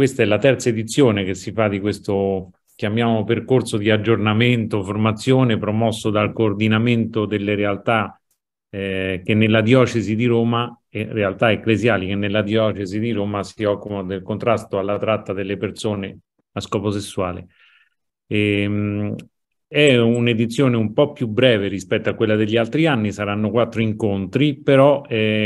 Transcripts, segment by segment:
Questa è la terza edizione che si fa di questo, chiamiamo percorso di aggiornamento, formazione promosso dal coordinamento delle realtà che nella diocesi di Roma, realtà ecclesiali che nella diocesi di Roma si occupano del contrasto alla tratta delle persone a scopo sessuale. È un'edizione un po' più breve rispetto a quella degli altri anni, saranno 4 incontri, però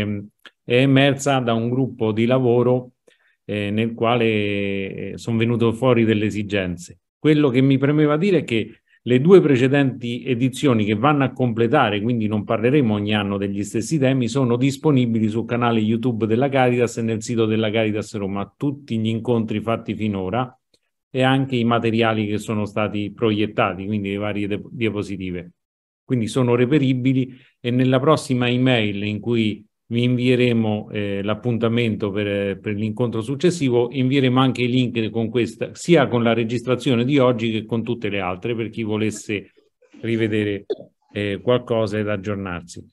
è emersa da un gruppo di lavoro nel quale sono venute fuori delle esigenze. Quello che mi premeva dire è che le due precedenti edizioni che vanno a completare, quindi non parleremo ogni anno degli stessi temi, sono disponibili sul canale YouTube della Caritas e nel sito della Caritas Roma, tutti gli incontri fatti finora e anche i materiali che sono stati proiettati, quindi le varie diapositive. Quindi sono reperibili e nella prossima email in cui vi invieremo l'appuntamento per l'incontro successivo, invieremo anche i link con questa, sia con la registrazione di oggi che con tutte le altre, per chi volesse rivedere qualcosa ed aggiornarsi.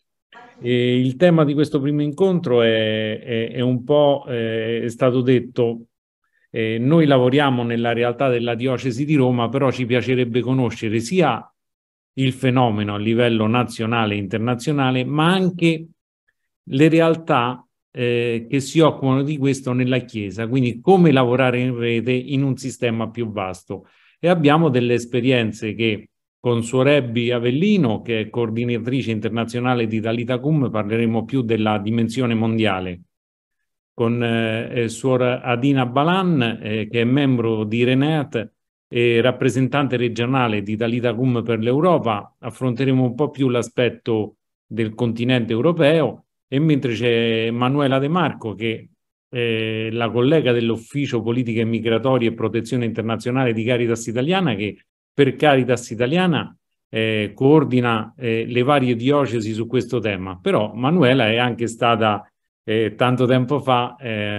Il tema di questo primo incontro è un po', è stato detto, noi lavoriamo nella realtà della diocesi di Roma, però ci piacerebbe conoscere sia il fenomeno a livello nazionale e internazionale, ma anche le realtà che si occupano di questo nella Chiesa, quindi come lavorare in rete in un sistema più vasto. E abbiamo delle esperienze che con Suor Ebbi Avellino, che è coordinatrice internazionale di Talitacum, parleremo più della dimensione mondiale. Con Suor Adina Balan, che è membro di Reneat e rappresentante regionale di Talitacum per l'Europa, affronteremo un po' più l'aspetto del continente europeo, e mentre c'è Manuela De Marco, che è la collega dell'Ufficio Politiche Migratorie e Protezione Internazionale di Caritas Italiana, che per Caritas Italiana coordina le varie diocesi su questo tema. Però Manuela è anche stata tanto tempo fa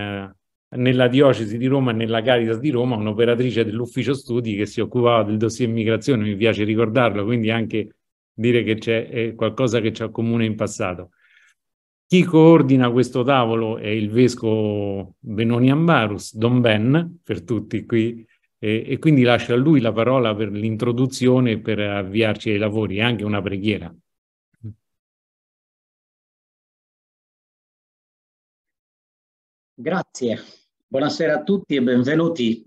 nella diocesi di Roma e nella Caritas di Roma un'operatrice dell'ufficio studi che si occupava del dossier immigrazione, mi piace ricordarlo, quindi anche dire che c'è qualcosa che ci accomuna in passato. Chi coordina questo tavolo è il vescovo Benoni Ambarus, Don Ben, per tutti qui, e quindi lascio a lui la parola per l'introduzione e per avviarci ai lavori, e anche una preghiera. Grazie, buonasera a tutti e benvenuti.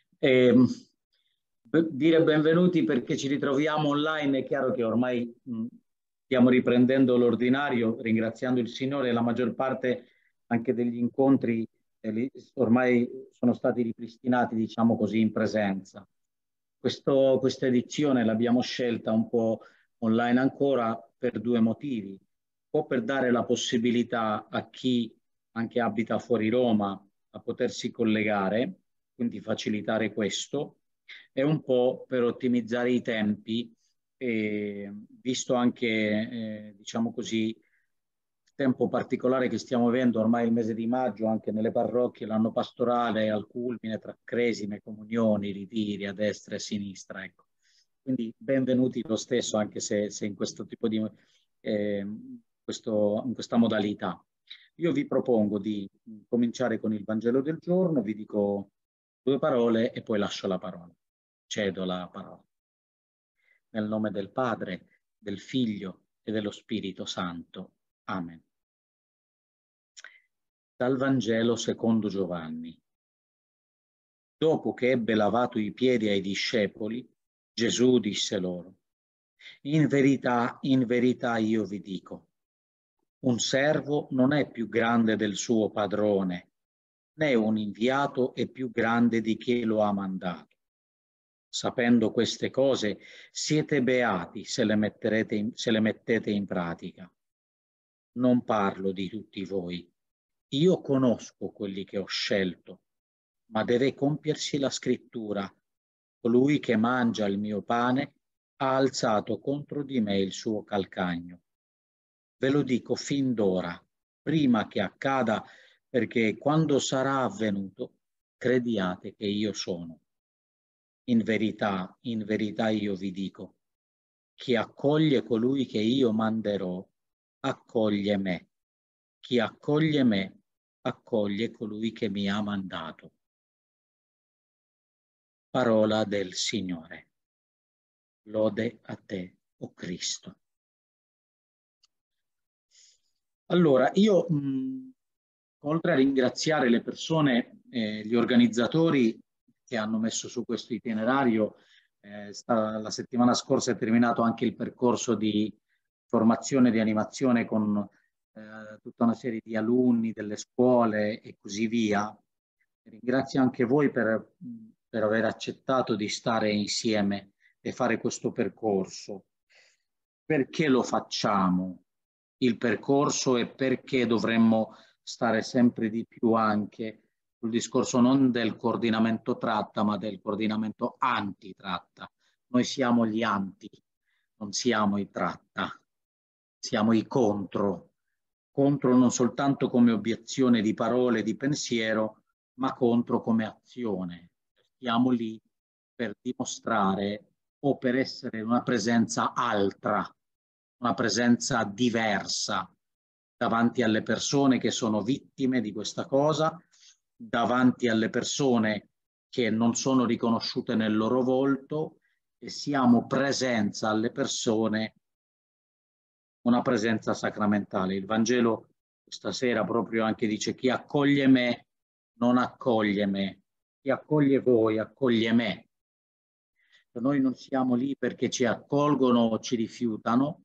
Dire benvenuti perché ci ritroviamo online, è chiaro che ormai stiamo riprendendo l'ordinario, ringraziando il Signore, la maggior parte anche degli incontri ormai sono stati ripristinati, diciamo così, in presenza. Questa edizione l'abbiamo scelta un po' online ancora per due motivi. Un po' per dare la possibilità a chi anche abita fuori Roma a potersi collegare, quindi facilitare questo, e un po' per ottimizzare i tempi, visto anche, diciamo così, il tempo particolare che stiamo avendo ormai il mese di maggio, anche nelle parrocchie, l'anno pastorale è al culmine tra cresime, comunioni, ritiri a destra e a sinistra. Ecco. Quindi benvenuti lo stesso, anche se in questo tipo di, in questa modalità. Io vi propongo di cominciare con il Vangelo del giorno, vi dico due parole e poi lascio la parola. Cedo la parola. Nel nome del Padre, del Figlio e dello Spirito Santo. Amen. Dal Vangelo secondo Giovanni. Dopo che ebbe lavato i piedi ai discepoli, Gesù disse loro: in verità io vi dico, un servo non è più grande del suo padrone, né un inviato è più grande di chi lo ha mandato. Sapendo queste cose, siete beati se le mettete in pratica. Non parlo di tutti voi. Io conosco quelli che ho scelto, ma deve compiersi la scrittura. Colui che mangia il mio pane ha alzato contro di me il suo calcagno. Ve lo dico fin d'ora, prima che accada, perché quando sarà avvenuto, crediate che io sono. In verità io vi dico, chi accoglie colui che io manderò, accoglie me. Chi accoglie me, accoglie colui che mi ha mandato. parola del Signore. Lode a te, o Cristo. Allora, io oltre a ringraziare le persone, gli organizzatori che hanno messo su questo itinerario, la settimana scorsa è terminato anche il percorso di formazione di animazione con tutta una serie di alunni delle scuole e così via. Ringrazio anche voi per aver accettato di stare insieme e fare questo percorso. Perché lo facciamo? Il percorso e perché dovremmo stare sempre di più anche sul discorso non del coordinamento tratta, ma del coordinamento antitratta. Noi siamo gli anti, non siamo i tratta, siamo i contro. Contro non soltanto come obiezione di parole, di pensiero, ma contro come azione. Stiamo lì per dimostrare o per essere una presenza altra, una presenza diversa davanti alle persone che sono vittime di questa cosa, davanti alle persone che non sono riconosciute nel loro volto, e siamo presenza alle persone, una presenza sacramentale. Il Vangelo stasera proprio anche dice: chi accoglie me non accoglie me, chi accoglie voi accoglie me. Noi non siamo lì perché ci accolgono o ci rifiutano,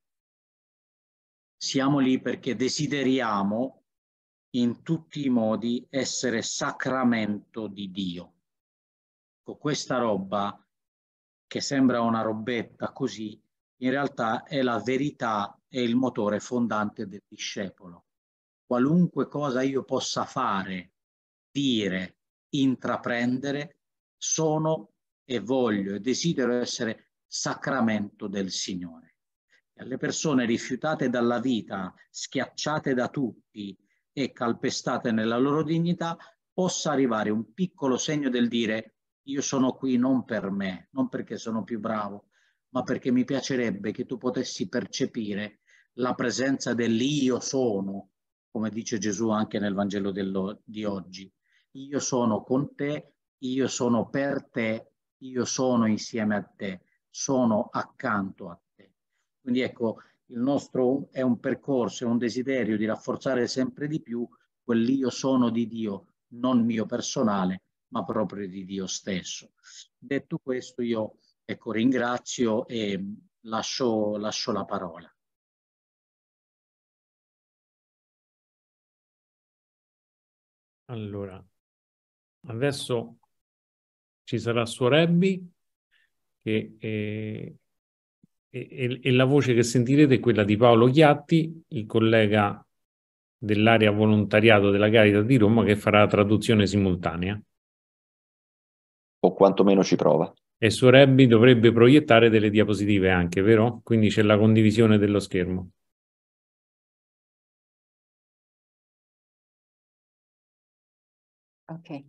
siamo lì perché desideriamo in tutti i modi essere sacramento di Dio. Con questa roba, che sembra una robetta così, in realtà è la verità e il motore fondante del discepolo. Qualunque cosa io possa fare, dire, intraprendere, sono e voglio e desidero essere sacramento del Signore. E alle persone rifiutate dalla vita, schiacciate da tutti e calpestate nella loro dignità, possa arrivare un piccolo segno del dire: io sono qui non per me, non perché sono più bravo, ma perché mi piacerebbe che tu potessi percepire la presenza dell'io sono, come dice Gesù anche nel Vangelo di oggi. Io sono con te, io sono per te, io sono insieme a te, sono accanto a te. Quindi ecco, il nostro è un percorso, è un desiderio di rafforzare sempre di più quell'io sono di Dio, non mio personale, ma proprio di Dio stesso. Detto questo, io ecco, ringrazio e lascio la parola. Allora, adesso ci sarà Suor Ebbi e la voce che sentirete è quella di Paolo Chiatti, il collega dell'area volontariato della Caritas di Roma, che farà la traduzione simultanea. O quantomeno ci prova. E Suor Ebbi dovrebbe proiettare delle diapositive anche, vero? Quindi c'è la condivisione dello schermo. Okay.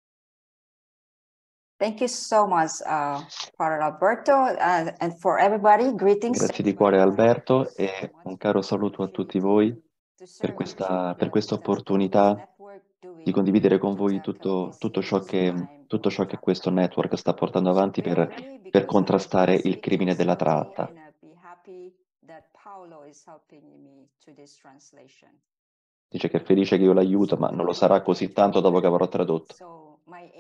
Thank you so much, Father Alberto, and for everybody. Greetings. Grazie di cuore Alberto e un caro saluto a tutti voi per questa opportunità di condividere con voi tutto ciò che questo network sta portando avanti per contrastare il crimine della tratta. Dice che è felice che io l'aiuto, ma non lo sarà così tanto dopo che avrò tradotto.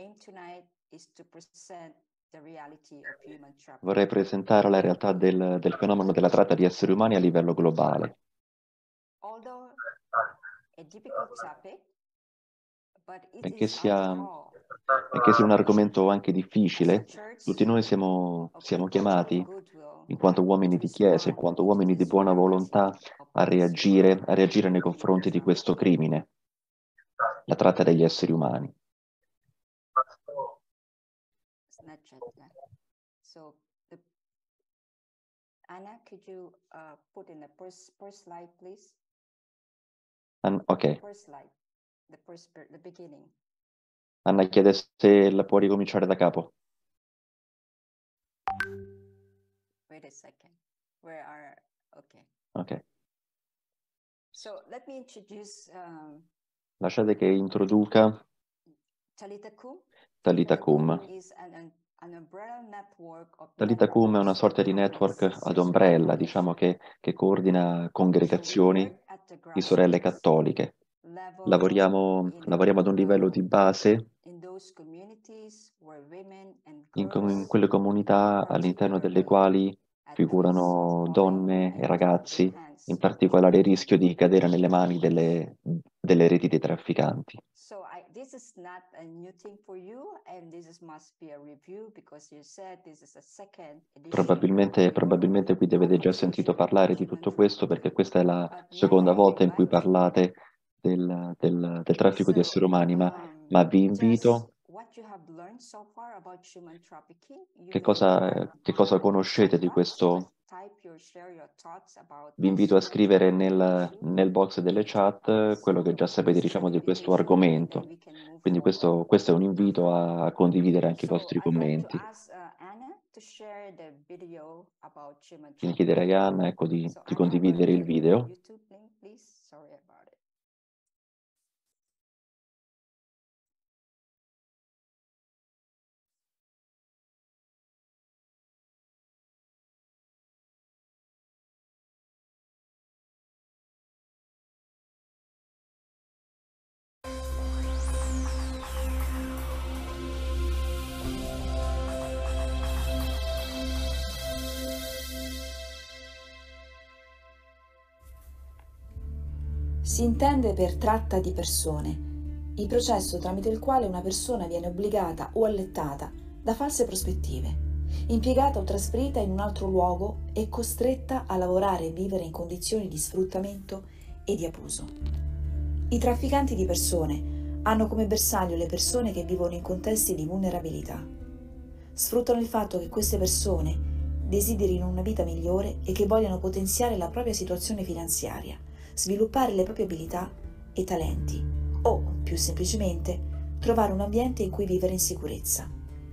Vorrei presentare la realtà del fenomeno della tratta di esseri umani a livello globale. Benché sia un argomento anche difficile, tutti noi siamo chiamati, in quanto uomini di chiesa, in quanto uomini di buona volontà, a reagire nei confronti di questo crimine, la tratta degli esseri umani. Anna, could you put in the first slide, please? Ok. First slide, the beginning. Anna chiede se la può ricominciare da capo. Wait a second. Okay. Ok. So let me introduce Lasciate che introduca Talitha Kum. Talitha Kum. Is an L'Itacum è una sorta di network ad ombrella, diciamo, che coordina congregazioni di sorelle cattoliche. Lavoriamo ad un livello di base in quelle comunità all'interno delle quali figurano donne e ragazzi, in particolare il rischio di cadere nelle mani delle reti dei trafficanti. This is not a new thing for you, and must be a review because you said this is a second edition. Probabilmente qui avete già sentito parlare di tutto questo, perché questa è la seconda volta in cui parlate del traffico di esseri umani, ma vi invito. Che cosa conoscete di questo? Vi invito a scrivere nel box delle chat quello che già sapete, diciamo, di questo argomento. Quindi questo è un invito a condividere anche i vostri commenti. Quindi chiederei a Anna, ecco, di condividere il video. Si intende per tratta di persone il processo tramite il quale una persona viene obbligata o allettata da false prospettive, impiegata o trasferita in un altro luogo e costretta a lavorare e vivere in condizioni di sfruttamento e di abuso. I trafficanti di persone hanno come bersaglio le persone che vivono in contesti di vulnerabilità. Sfruttano il fatto che queste persone desiderino una vita migliore e che vogliano potenziare la propria situazione finanziaria, sviluppare le proprie abilità e talenti o, più semplicemente, trovare un ambiente in cui vivere in sicurezza.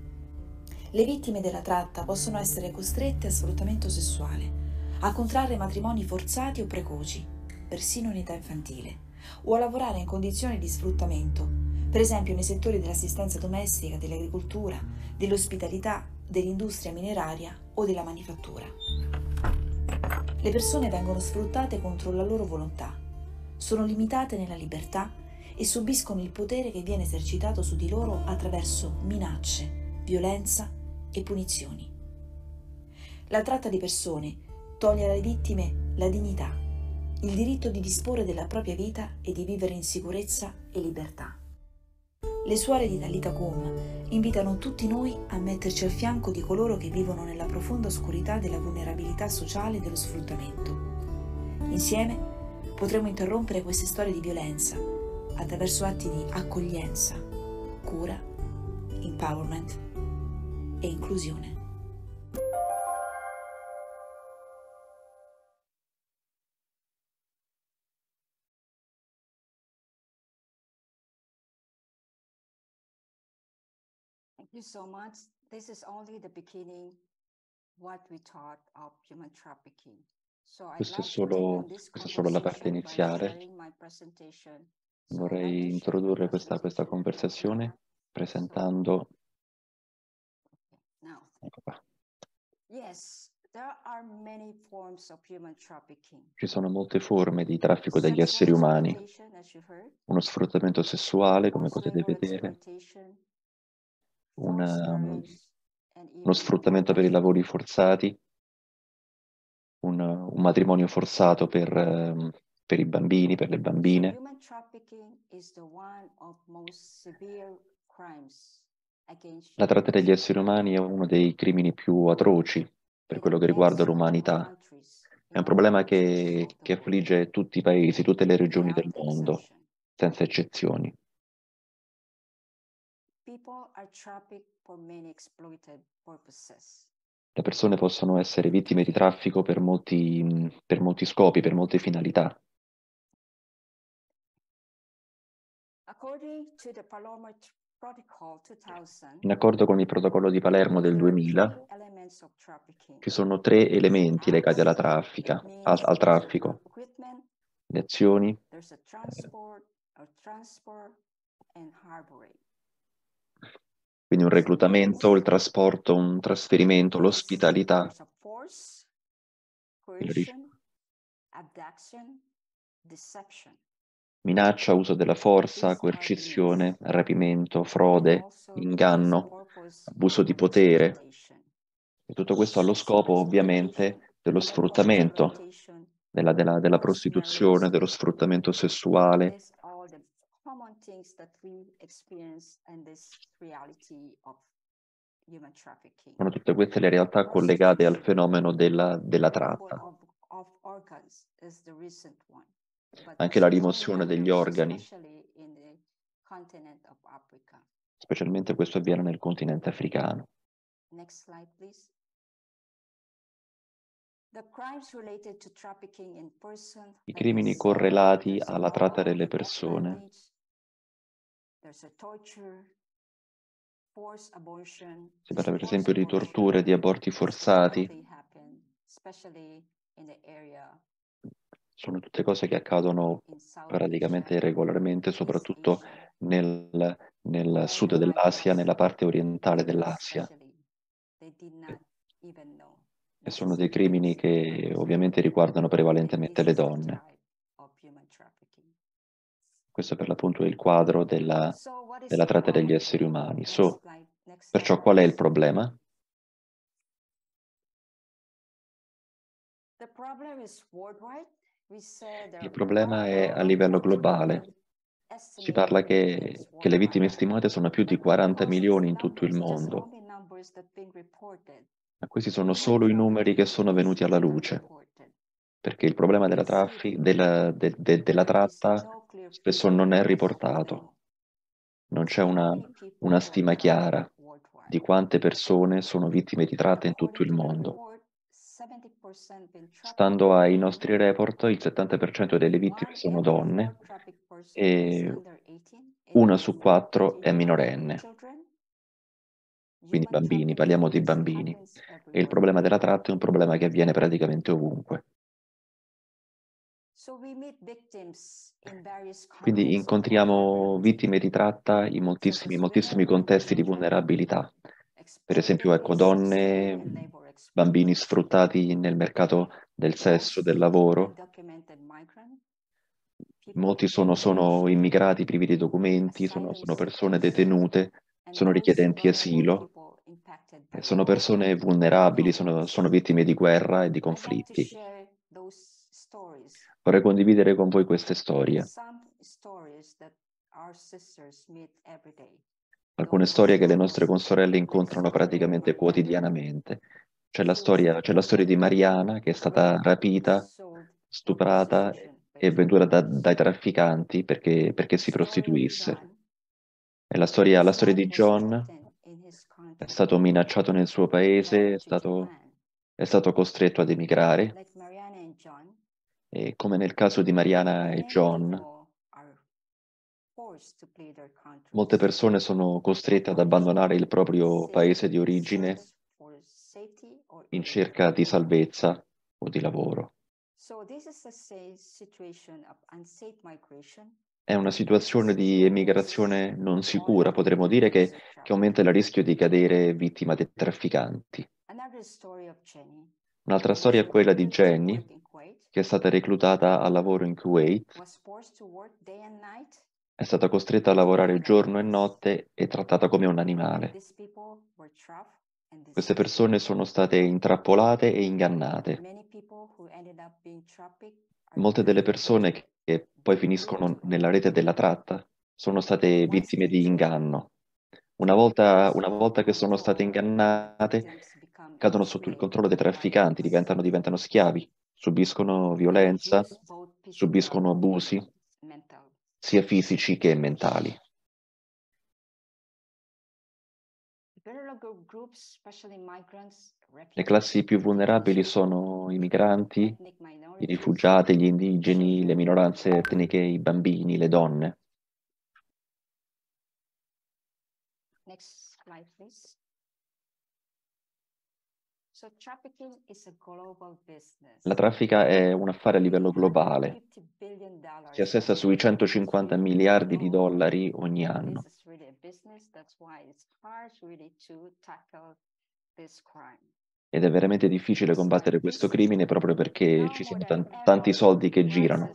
Le vittime della tratta possono essere costrette a sfruttamento sessuale, a contrarre matrimoni forzati o precoci, persino in età infantile, o a lavorare in condizioni di sfruttamento, per esempio nei settori dell'assistenza domestica, dell'agricoltura, dell'ospitalità, dell'industria mineraria o della manifattura. Le persone vengono sfruttate contro la loro volontà, sono limitate nella libertà e subiscono il potere che viene esercitato su di loro attraverso minacce, violenza e punizioni. La tratta di persone toglie alle vittime la dignità, il diritto di disporre della propria vita e di vivere in sicurezza e libertà. Le suore di Dall'Itacum invitano tutti noi a metterci al fianco di coloro che vivono nella profonda oscurità della vulnerabilità sociale e dello sfruttamento. Insieme potremo interrompere queste storie di violenza attraverso atti di accoglienza, cura, empowerment e inclusione. Thank you so much. This is only the beginning what we taught of human trafficking. Questa è solo la parte iniziale. Vorrei introdurre questa conversazione presentando. Ecco qua. Ci sono molte forme di traffico degli esseri umani. Uno sfruttamento sessuale, come potete vedere, uno sfruttamento per i lavori forzati, un matrimonio forzato per i bambini, per le bambine. La tratta degli esseri umani è uno dei crimini più atroci per quello che riguarda l'umanità. È un problema che affligge tutti i paesi, tutte le regioni del mondo, senza eccezioni. Le persone possono essere vittime di traffico per molti scopi, per molte finalità. In accordo con il protocollo di Palermo del 2000, ci sono 3 elementi legati al traffico. Le azioni, Quindi un reclutamento, il trasporto, un trasferimento, l'ospitalità, minaccia, uso della forza, coercizione, rapimento, frode, inganno, abuso di potere. E tutto questo ha lo scopo, ovviamente, dello sfruttamento, della prostituzione, dello sfruttamento sessuale. Sono tutte queste le realtà collegate al fenomeno della tratta. Anche la rimozione degli organi, specialmente questo avviene nel continente africano. I crimini correlati alla tratta delle persone. Si parla per esempio di torture, di aborti forzati. Sono tutte cose che accadono praticamente regolarmente, soprattutto nel sud dell'Asia, nella parte orientale dell'Asia. E sono dei crimini che ovviamente riguardano prevalentemente le donne. Questo per l'appunto è il quadro della tratta degli esseri umani. Perciò qual è il problema? Il problema è a livello globale. Si parla che le vittime stimate sono più di 40 milioni in tutto il mondo. Ma questi sono solo i numeri che sono venuti alla luce, perché il problema della tratta spesso non è riportato. Non c'è una stima chiara di quante persone sono vittime di tratta in tutto il mondo. Stando ai nostri report, il 70% delle vittime sono donne e 1 su 4 è minorenne. Quindi bambini, parliamo di bambini. E il problema della tratta è un problema che avviene praticamente ovunque. Quindi incontriamo vittime di tratta in moltissimi contesti di vulnerabilità. Per esempio, ecco, donne, bambini sfruttati nel mercato del sesso, del lavoro. Molti sono immigrati privi di documenti, sono persone detenute, sono richiedenti asilo, sono persone vulnerabili, sono vittime di guerra e di conflitti. Vorrei condividere con voi queste storie. Alcune storie che le nostre consorelle incontrano praticamente quotidianamente. C'è la storia di Mariana, che è stata rapita, stuprata e venduta dai trafficanti perché si prostituisse. E la storia di John, è stato minacciato nel suo paese, è stato costretto ad emigrare. E come nel caso di Mariana e John, molte persone sono costrette ad abbandonare il proprio paese di origine in cerca di salvezza o di lavoro. È una situazione di emigrazione non sicura, potremmo dire che aumenta il rischio di cadere vittima dei trafficanti. Un'altra storia è quella di Jenny, che è stata reclutata al lavoro in Kuwait. È stata costretta a lavorare giorno e notte e trattata come un animale. Queste persone sono state intrappolate e ingannate. Molte delle persone che poi finiscono nella rete della tratta sono state vittime di inganno. Una volta che sono state ingannate, cadono sotto il controllo dei trafficanti, diventano schiavi, subiscono violenza, subiscono abusi, sia fisici che mentali. Le classi più vulnerabili sono i migranti, i rifugiati, gli indigeni, le minoranze etniche, i bambini, le donne. Next slide, please. So trafficking is a global business. La traffica è un affare a livello globale. Si assesta sui 150 miliardi di dollari ogni anno. Ed è veramente difficile combattere questo crimine proprio perché ci sono tanti soldi che girano.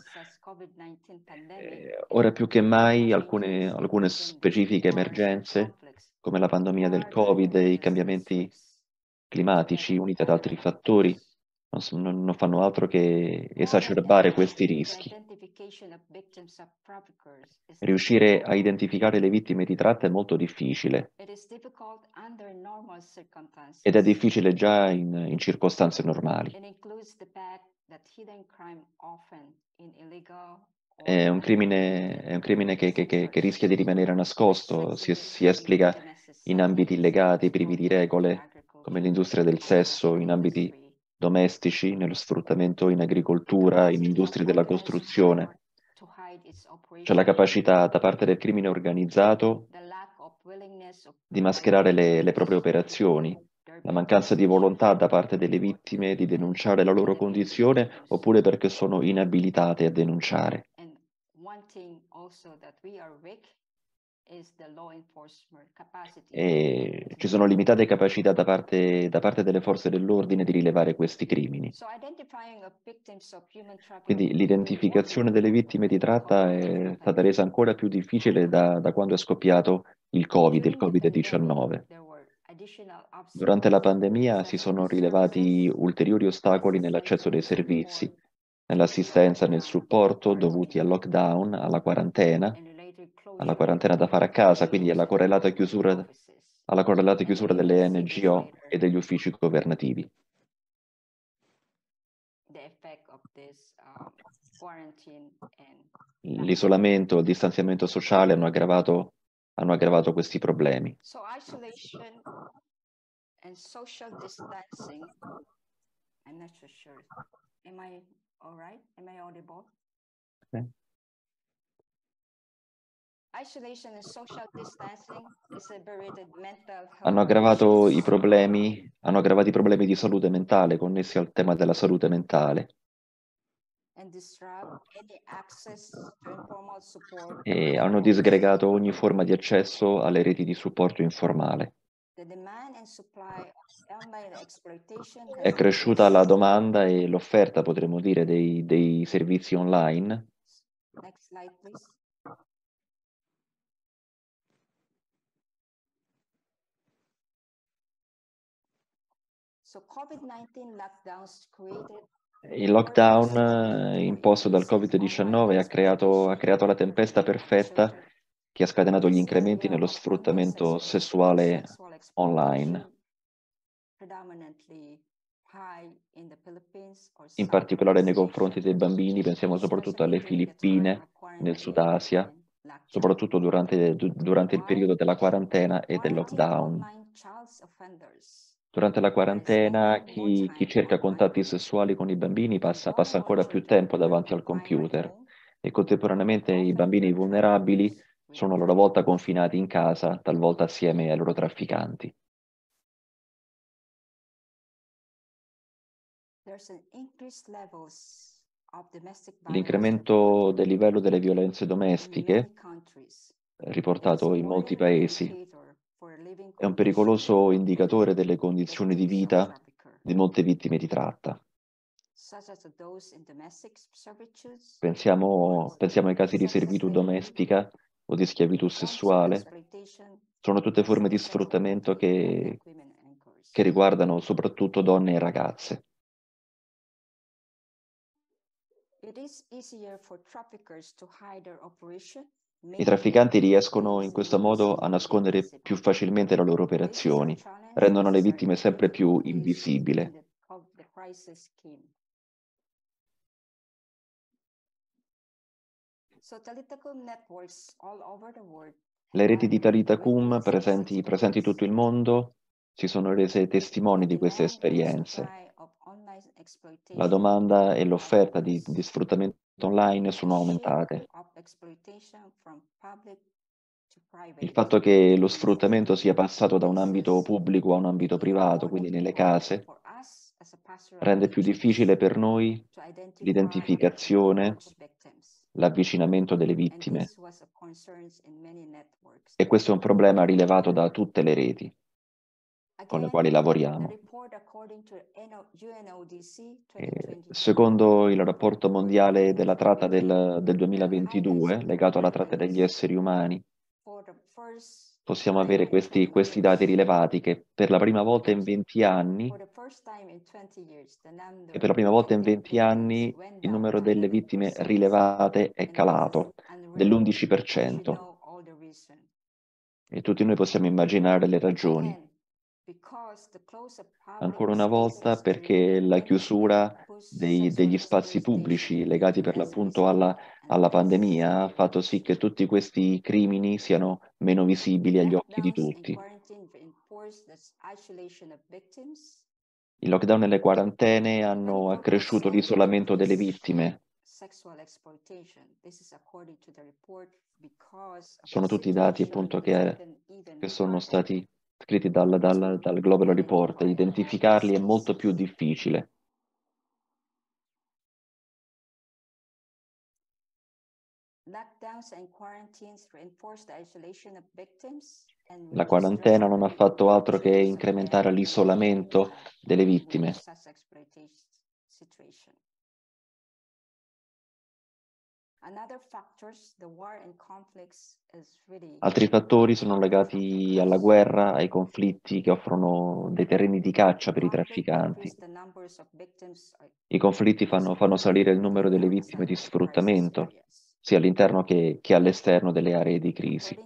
Ora più che mai alcune specifiche emergenze, come la pandemia del Covid e i cambiamenti climatici uniti ad altri fattori, non fanno altro che esacerbare questi rischi. Riuscire a identificare le vittime di tratta è molto difficile ed è difficile già in circostanze normali. È un crimine che rischia di rimanere nascosto, si esplica in ambiti illegati, privi di regole, come l'industria del sesso, in ambiti domestici, nello sfruttamento in agricoltura, in industrie della costruzione. C'è la capacità da parte del crimine organizzato di mascherare le proprie operazioni, la mancanza di volontà da parte delle vittime di denunciare la loro condizione oppure perché sono inabilitate a denunciare. E ci sono limitate capacità da parte delle forze dell'ordine di rilevare questi crimini. Quindi l'identificazione delle vittime di tratta è stata resa ancora più difficile da quando è scoppiato il Covid-19. Durante la pandemia si sono rilevati ulteriori ostacoli nell'accesso dei servizi, nell'assistenza e nel supporto dovuti al lockdown, alla quarantena da fare a casa, quindi alla correlata chiusura delle NGO e degli uffici governativi. L'isolamento e il distanziamento sociale hanno aggravato questi problemi. And social distancing. I'm not so sure. Am I all right? Am I audible? Okay. Isolation and social distancing exacerbated mental health. Hanno aggravato i problemi di salute mentale connessi al tema della salute mentale. And disrupt any access to informal support. E hanno disgregato ogni forma di accesso alle reti di supporto informale. È cresciuta la domanda e l'offerta, potremmo dire, dei servizi online. Next slide, please. So COVID-19 lockdowns created. Il lockdown imposto dal Covid-19 ha creato la tempesta perfetta che ha scatenato gli incrementi nello sfruttamento sessuale online. In particolare nei confronti dei bambini, pensiamo soprattutto alle Filippine, nel Sud Asia, soprattutto durante il periodo della quarantena e del lockdown. Durante la quarantena chi cerca contatti sessuali con i bambini passa ancora più tempo davanti al computer e contemporaneamente i bambini vulnerabili sono a loro volta confinati in casa, talvolta assieme ai loro trafficanti. L'incremento del livello delle violenze domestiche, riportato in molti paesi, è un pericoloso indicatore delle condizioni di vita di molte vittime di tratta. Pensiamo ai casi di servitù domestica o di schiavitù sessuale. Sono tutte forme di sfruttamento che riguardano soprattutto donne e ragazze. I trafficanti riescono in questo modo a nascondere più facilmente le loro operazioni, rendono le vittime sempre più invisibili. Le reti di Talitacum presenti in tutto il mondo si sono rese testimoni di queste esperienze. La domanda e l'offerta di sfruttamento online sono aumentate. Il fatto che lo sfruttamento sia passato da un ambito pubblico a un ambito privato, quindi nelle case, rende più difficile per noi l'identificazione, l'avvicinamento delle vittime. E questo è un problema rilevato da tutte le reti con le quali lavoriamo. Secondo il rapporto mondiale della tratta del 2022, legato alla tratta degli esseri umani, possiamo avere questi dati rilevati che per la prima volta in 20 anni, il numero delle vittime rilevate è calato dell'11%. E tutti noi possiamo immaginare le ragioni. Ancora una volta perché la chiusura degli spazi pubblici legati per l'appunto alla pandemia ha fatto sì che tutti questi crimini siano meno visibili agli occhi di tutti. Il lockdown e le quarantene hanno accresciuto l'isolamento delle vittime. Sono tutti dati appunto che sono stati scritti dal Global Report. Identificarli è molto più difficile. La quarantena non ha fatto altro che incrementare l'isolamento delle vittime. Altri fattori sono legati alla guerra, ai conflitti che offrono dei terreni di caccia per i trafficanti. I conflitti fanno salire il numero delle vittime di sfruttamento, sia all'interno che all'esterno delle aree di crisi.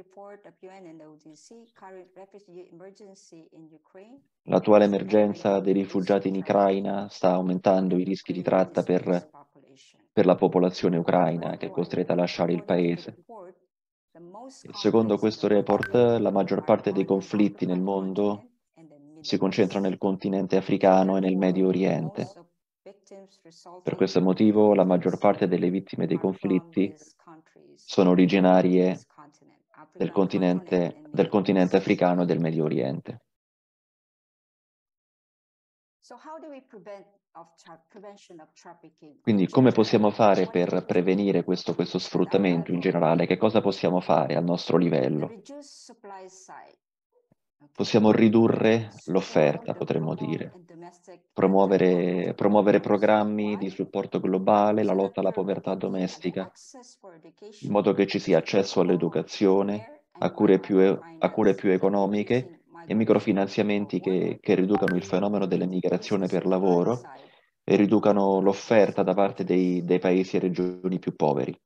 L'attuale emergenza dei rifugiati in Ucraina sta aumentando i rischi di tratta per la popolazione ucraina che è costretta a lasciare il paese. Secondo questo report, la maggior parte dei conflitti nel mondo si concentra nel continente africano e nel Medio Oriente. Per questo motivo, la maggior parte delle vittime dei conflitti sono originarie del continente africano e del Medio Oriente. Quindi come possiamo fare per prevenire questo sfruttamento in generale? Che cosa possiamo fare al nostro livello? Possiamo ridurre l'offerta, potremmo dire. Promuovere programmi di supporto globale, la lotta alla povertà domestica, in modo che ci sia accesso all'educazione, a cure più economiche e microfinanziamenti che riducano il fenomeno dell'emigrazione per lavoro e riducano l'offerta da parte dei paesi e regioni più poveri.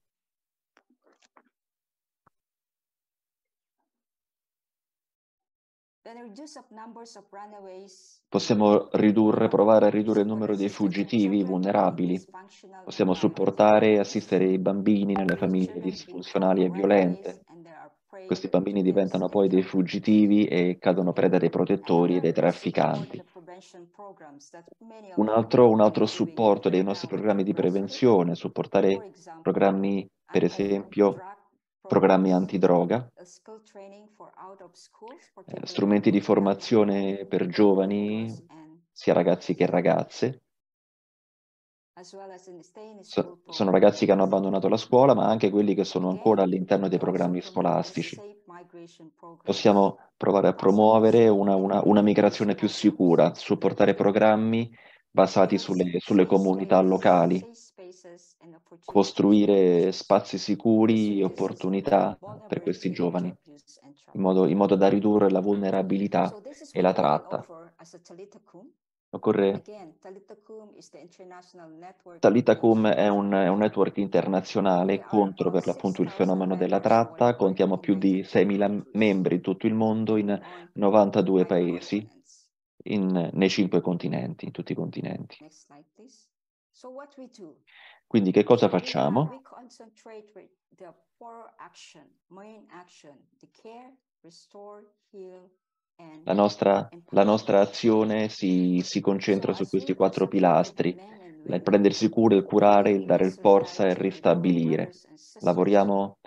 Possiamo provare a ridurre il numero dei fuggitivi vulnerabili. Possiamo supportare e assistere i bambini nelle famiglie disfunzionali e violente. Questi bambini diventano poi dei fuggitivi e cadono preda dei protettori e dei trafficanti. Un altro supporto dei nostri programmi di prevenzione, supportare programmi, per esempio, programmi antidroga, strumenti di formazione per giovani, sia ragazzi che ragazze. Sono ragazzi che hanno abbandonato la scuola, ma anche quelli che sono ancora all'interno dei programmi scolastici. Possiamo provare a promuovere una migrazione più sicura, supportare programmi basati sulle comunità locali, costruire spazi sicuri e opportunità per questi giovani, in modo da ridurre la vulnerabilità e la tratta. Talitha Kum è un network internazionale contro per l'appunto il fenomeno della tratta. Contiamo più di 6.000 membri in tutto il mondo, in 92 paesi, nei 5 continenti, in tutti i continenti. Quindi che cosa facciamo? La nostra azione si concentra su questi 4 pilastri: il prendersi cura, il curare, il dare forza e il ristabilire. Lavoriamo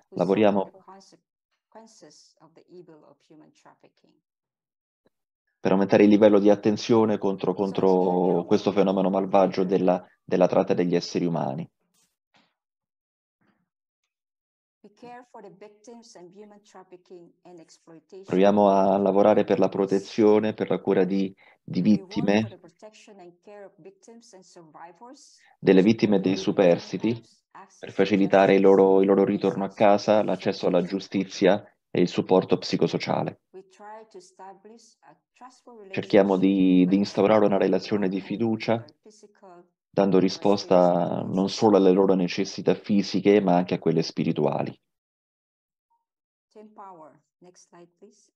per aumentare il livello di attenzione contro questo fenomeno malvagio della tratta degli esseri umani. Proviamo a lavorare per la protezione, per la cura di vittime, delle vittime dei superstiti, per facilitare il loro ritorno a casa, l'accesso alla giustizia e il supporto psicosociale. Cerchiamo di instaurare una relazione di fiducia, dando risposta non solo alle loro necessità fisiche, ma anche a quelle spirituali. Next slide, please.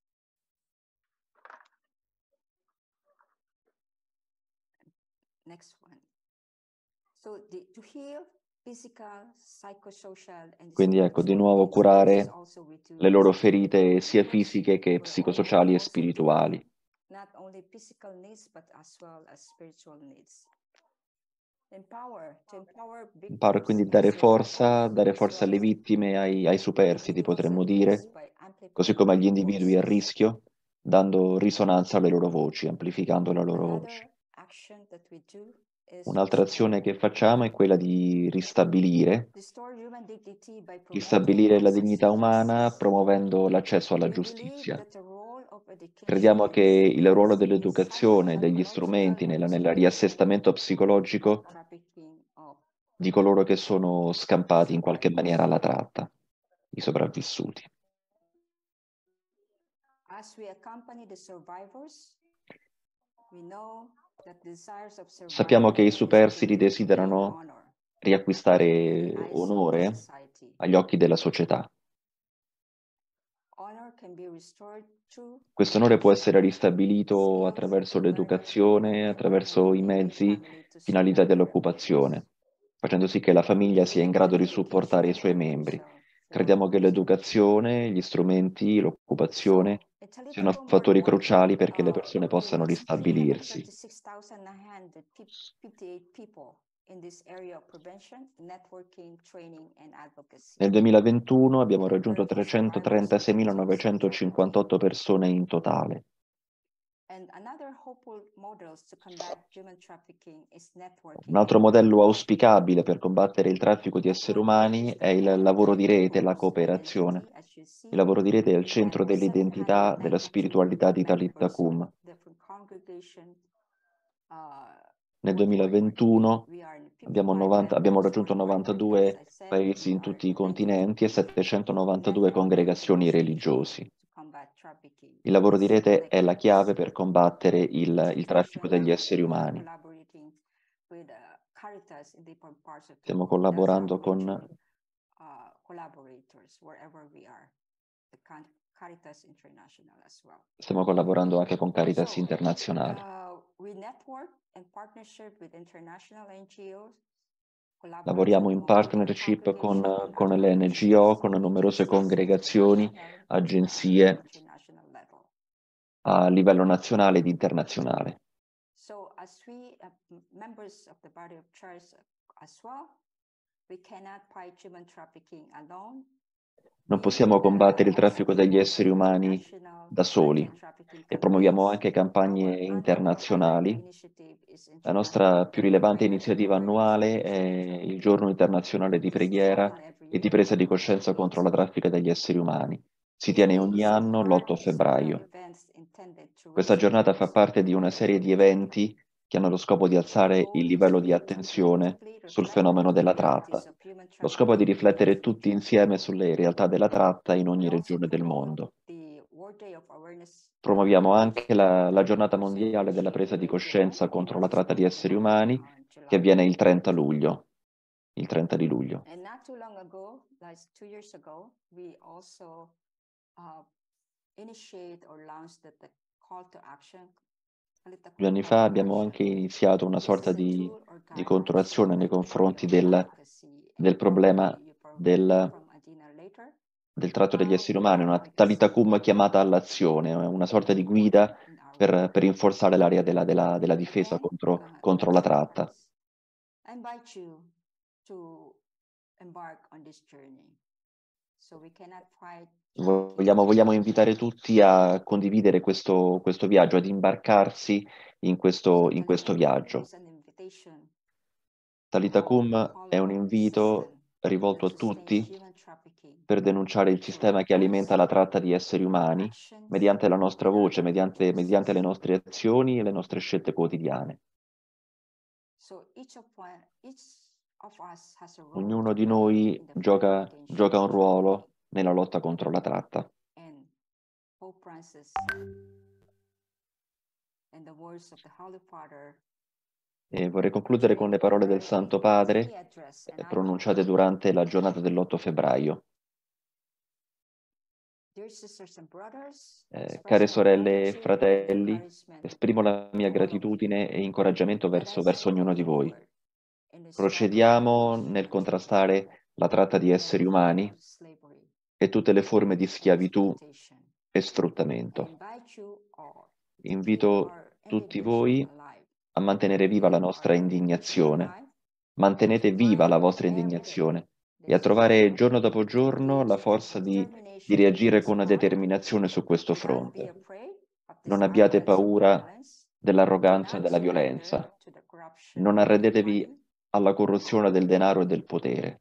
Next one. So to heal physical, psychosocial and quindi ecco, di nuovo curare le loro ferite sia fisiche che psicosociali e spirituali. Not only physical needs but as well as spiritual needs. Empower, quindi dare forza alle vittime, ai superstiti, potremmo dire, così come agli individui a rischio, dando risonanza alle loro voci, amplificando la loro voce. Un'altra azione che facciamo è quella di ristabilire la dignità umana promuovendo l'accesso alla giustizia. Crediamo che il ruolo dell'educazione, degli strumenti nel riassestamento psicologico di coloro che sono scampati in qualche maniera alla tratta, i sopravvissuti. Sappiamo che i superstiti desiderano riacquistare onore agli occhi della società. Questo onore può essere ristabilito attraverso l'educazione, attraverso i mezzi finalizzati all'occupazione, facendo sì che la famiglia sia in grado di supportare i suoi membri. Crediamo che l'educazione, gli strumenti, l'occupazione siano fattori cruciali perché le persone possano ristabilirsi. Nel 2021 abbiamo raggiunto 336.958 persone in totale. Un altro modello auspicabile per combattere il traffico di esseri umani è il lavoro di rete, la cooperazione. Il lavoro di rete è al centro dell'identità, della spiritualità di Talitha Kum. Nel 2021 abbiamo raggiunto 92 paesi in tutti i continenti e 792 congregazioni religiosi. Il lavoro di rete è la chiave per combattere il traffico degli esseri umani. Stiamo collaborando con anche con Caritas Internazionale. Lavoriamo in partnership con le NGO, con numerose congregazioni, agenzie a livello nazionale ed internazionale. Non possiamo combattere il traffico degli esseri umani da soli e promuoviamo anche campagne internazionali. La nostra più rilevante iniziativa annuale è il Giorno Internazionale di Preghiera e di presa di coscienza contro la traffica degli esseri umani. Si tiene ogni anno l'8 febbraio. Questa giornata fa parte di una serie di eventi che hanno lo scopo di alzare il livello di attenzione sul fenomeno della tratta. Lo scopo è di riflettere tutti insieme sulle realtà della tratta in ogni regione del mondo. Promuoviamo anche la giornata mondiale della presa di coscienza contro la tratta di esseri umani, che avviene il 30 luglio. Il 30 di luglio. Due anni fa abbiamo anche iniziato una sorta di controazione nei confronti del problema del tratto degli esseri umani, una Talitha Kum chiamata all'azione, una sorta di guida per rinforzare l'area della difesa contro la tratta. Vogliamo invitare tutti a condividere questo viaggio, ad imbarcarsi in questo viaggio. Talitha Kum è un invito rivolto a tutti per denunciare il sistema che alimenta la tratta di esseri umani mediante la nostra voce, mediante le nostre azioni e le nostre scelte quotidiane. Ognuno di noi gioca un ruolo nella lotta contro la tratta. E vorrei concludere con le parole del Santo Padre pronunciate durante la giornata dell'8 febbraio. Care sorelle e fratelli, esprimo la mia gratitudine e incoraggiamento verso ognuno di voi. Procediamo nel contrastare la tratta di esseri umani e tutte le forme di schiavitù e sfruttamento. Invito tutti voi a mantenere viva la nostra indignazione. Mantenete viva la vostra indignazione e a trovare giorno dopo giorno la forza di reagire con determinazione su questo fronte. Non abbiate paura dell'arroganza e della violenza. Non arrendetevi alla corruzione del denaro e del potere.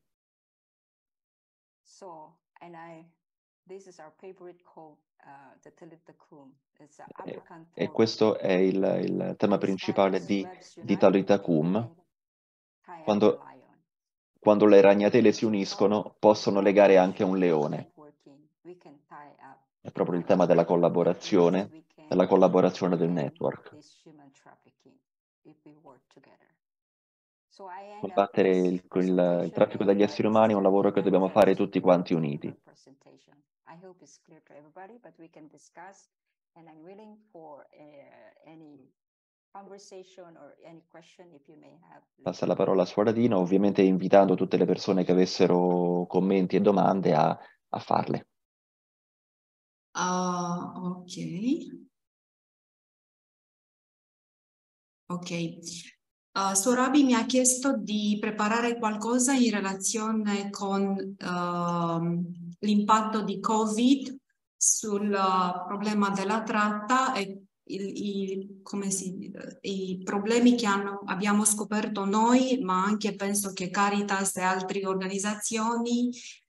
E questo è il tema principale di Talitha Kum. Quando le ragnatele si uniscono, possono legare anche un leone. È proprio il tema della collaborazione del network. Combattere il traffico degli esseri umani è un lavoro che dobbiamo fare tutti quanti uniti. Passa la parola a Suor Adina, ovviamente invitando tutte le persone che avessero commenti e domande a farle. Ok. Suor Abi mi ha chiesto di preparare qualcosa in relazione con l'impatto di Covid sul problema della tratta e i problemi che abbiamo scoperto noi, ma anche penso che Caritas e altre organizzazioni.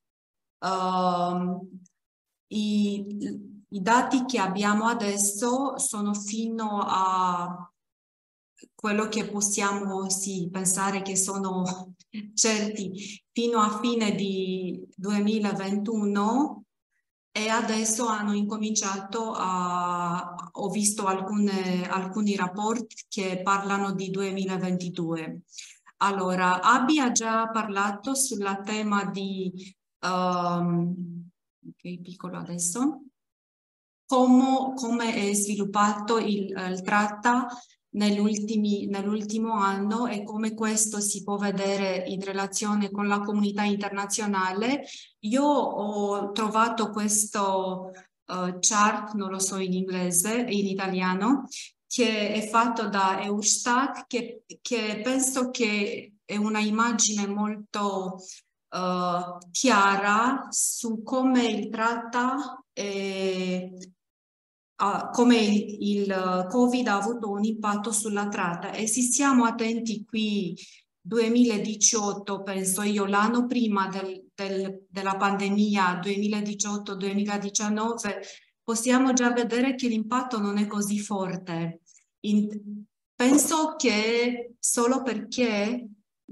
I dati che abbiamo adesso sono fino a quello che possiamo pensare che sono certi fino a fine di 2021 e adesso hanno incominciato ho visto alcuni rapporti che parlano di 2022. Allora, Abi ha già parlato sulla tema di ok, piccolo adesso, come è sviluppato il tratta nell'ultimo anno e come questo si può vedere in relazione con la comunità internazionale. Io ho trovato questo chart, non lo so in inglese e in italiano, che è fatto da Eurostat, che penso che è una immagine molto chiara su come il tratta come il Covid ha avuto un impatto sulla tratta e se siamo attenti qui 2018, penso io, l'anno prima della pandemia, 2018-2019, possiamo già vedere che l'impatto non è così forte. Penso che solo perché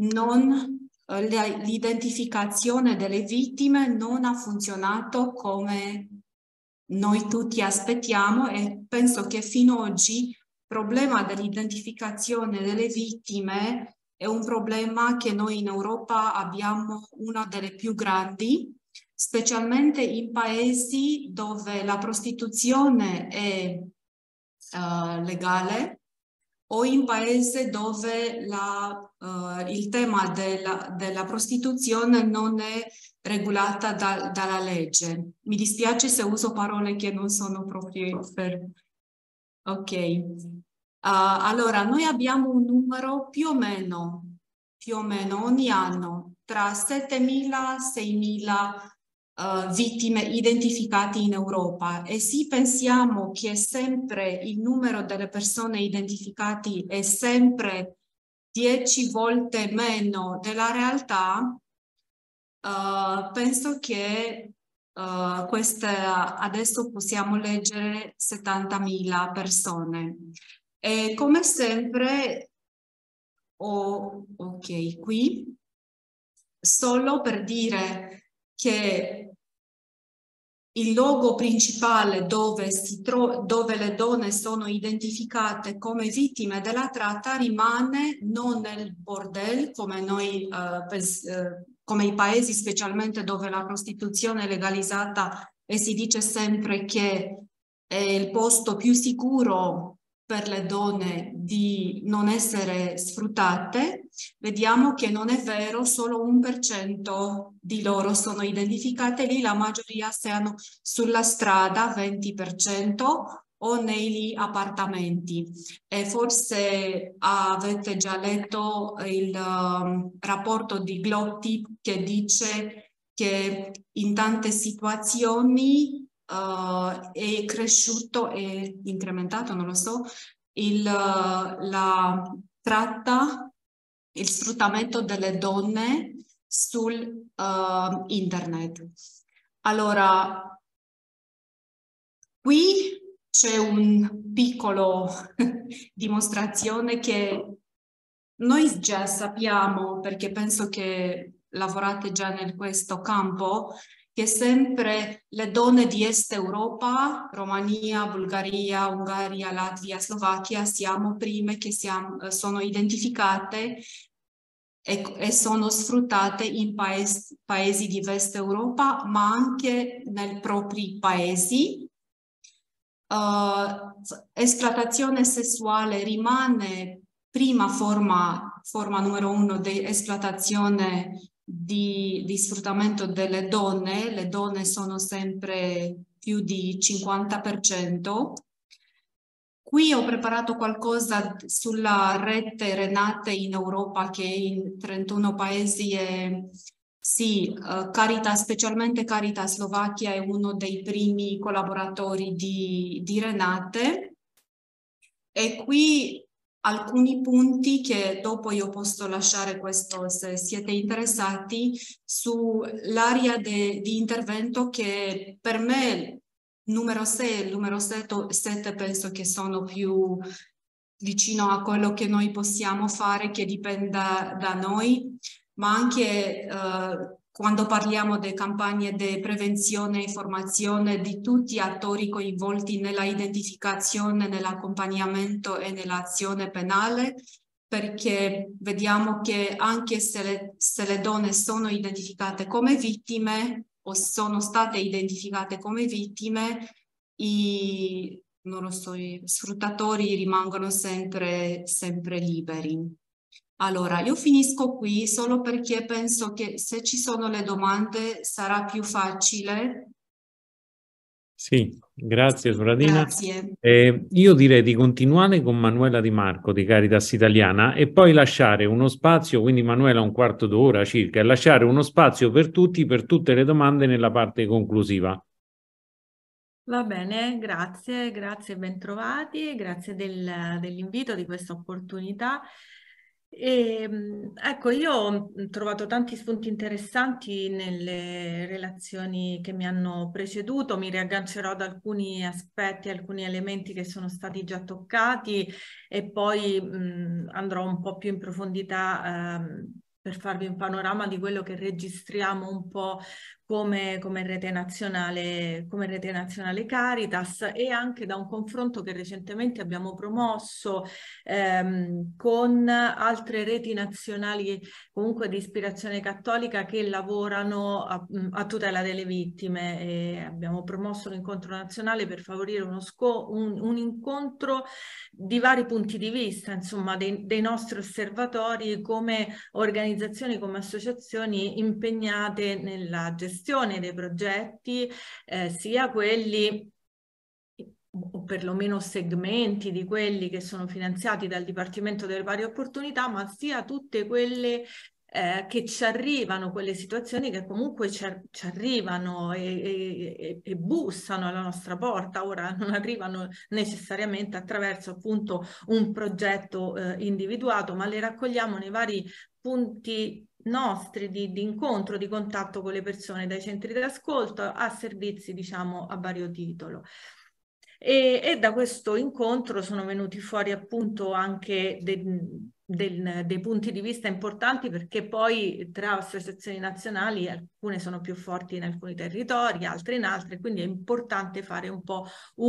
l'identificazione delle vittime non ha funzionato come noi tutti aspettiamo e penso che fino ad oggi il problema dell'identificazione delle vittime è un problema che noi in Europa abbiamo una delle più grandi, specialmente in paesi dove la prostituzione è legale o in paesi dove il tema della prostituzione non è regolata dalla legge. Mi dispiace se uso parole che non sono proprio per... Ok. Allora, noi abbiamo un numero più o meno ogni anno tra 7.000 e 6.000 vittime identificate in Europa e se pensiamo che sempre il numero delle persone identificate è sempre 10 volte meno della realtà, penso che adesso possiamo leggere 70.000 persone. E come sempre, ok, qui, solo per dire che il luogo principale dove le donne sono identificate come vittime della tratta rimane non nel bordello, come noi, come i paesi specialmente dove la prostituzione è legalizzata e si dice sempre che è il posto più sicuro per le donne di non essere sfruttate. Vediamo che non è vero, solo 1% di loro sono identificate lì, la maggioria siano sulla strada, 20%, o negli appartamenti. E forse avete già letto il rapporto di GlobeTip che dice che in tante situazioni è cresciuto e incrementato, non lo so, la tratta, il sfruttamento delle donne sul internet. Allora, qui c'è un piccolo dimostrazione che noi già sappiamo, perché penso che lavorate già in questo campo, che sempre le donne di Est Europa, Romania, Bulgaria, Ungheria, Latvia, Slovacchia, siamo prime che sono identificate e sono sfruttate in paesi di Est Europa, ma anche nei propri paesi. Esplotazione sessuale rimane prima forma numero 1 di esplotazione di sfruttamento delle donne. Le donne sono sempre più di 50%. Qui ho preparato qualcosa sulla rete Renate in Europa, che in 31 paesi è... Sì, Caritas, specialmente Caritas Slovacchia è uno dei primi collaboratori di Renate. E qui alcuni punti che dopo io posso lasciare questo se siete interessati sull'area di intervento che per me numero 6 e numero 7 penso che sono più vicino a quello che noi possiamo fare, che dipenda da noi, ma anche quando parliamo di campagne di prevenzione e informazione di tutti gli attori coinvolti nella identificazione, nell'accompagnamento e nell'azione penale, perché vediamo che anche se le donne sono identificate come vittime o sono state identificate come vittime, non lo so, i sfruttatori rimangono sempre liberi. Allora, io finisco qui solo perché penso che se ci sono le domande sarà più facile. Sì, grazie Soradina. Grazie. Io direi di continuare con Manuela Di Marco di Caritas Italiana e poi lasciare uno spazio, quindi Manuela un quarto d'ora circa, e lasciare uno spazio per tutti, per tutte le domande nella parte conclusiva. Va bene, grazie, bentrovati, grazie dell'invito, di questa opportunità. Ecco, io ho trovato tanti spunti interessanti nelle relazioni che mi hanno preceduto, mi riaggancerò ad alcuni aspetti, alcuni elementi che sono stati già toccati e poi andrò un po' più in profondità per farvi un panorama di quello che registriamo un po' come rete nazionale Caritas, e anche da un confronto che recentemente abbiamo promosso con altre reti nazionali comunque di ispirazione cattolica che lavorano a tutela delle vittime. E abbiamo promosso un incontro nazionale per favorire un incontro di vari punti di vista, insomma, dei nostri osservatori come organizzazioni, come associazioni impegnate nella gestione dei progetti, sia quelli o perlomeno segmenti di quelli che sono finanziati dal Dipartimento delle Pari Opportunità, ma sia tutte quelle che ci arrivano, quelle situazioni che comunque ci arrivano e bussano alla nostra porta. Ora non arrivano necessariamente attraverso appunto un progetto individuato, ma le raccogliamo nei vari punti nostri di incontro, di contatto con le persone, dai centri d'ascolto a servizi, diciamo, a vario titolo. E da questo incontro sono venuti fuori appunto anche dei punti di vista importanti, perché poi tra associazioni nazionali alcune sono più forti in alcuni territori, altre in altri, quindi è importante fare un po'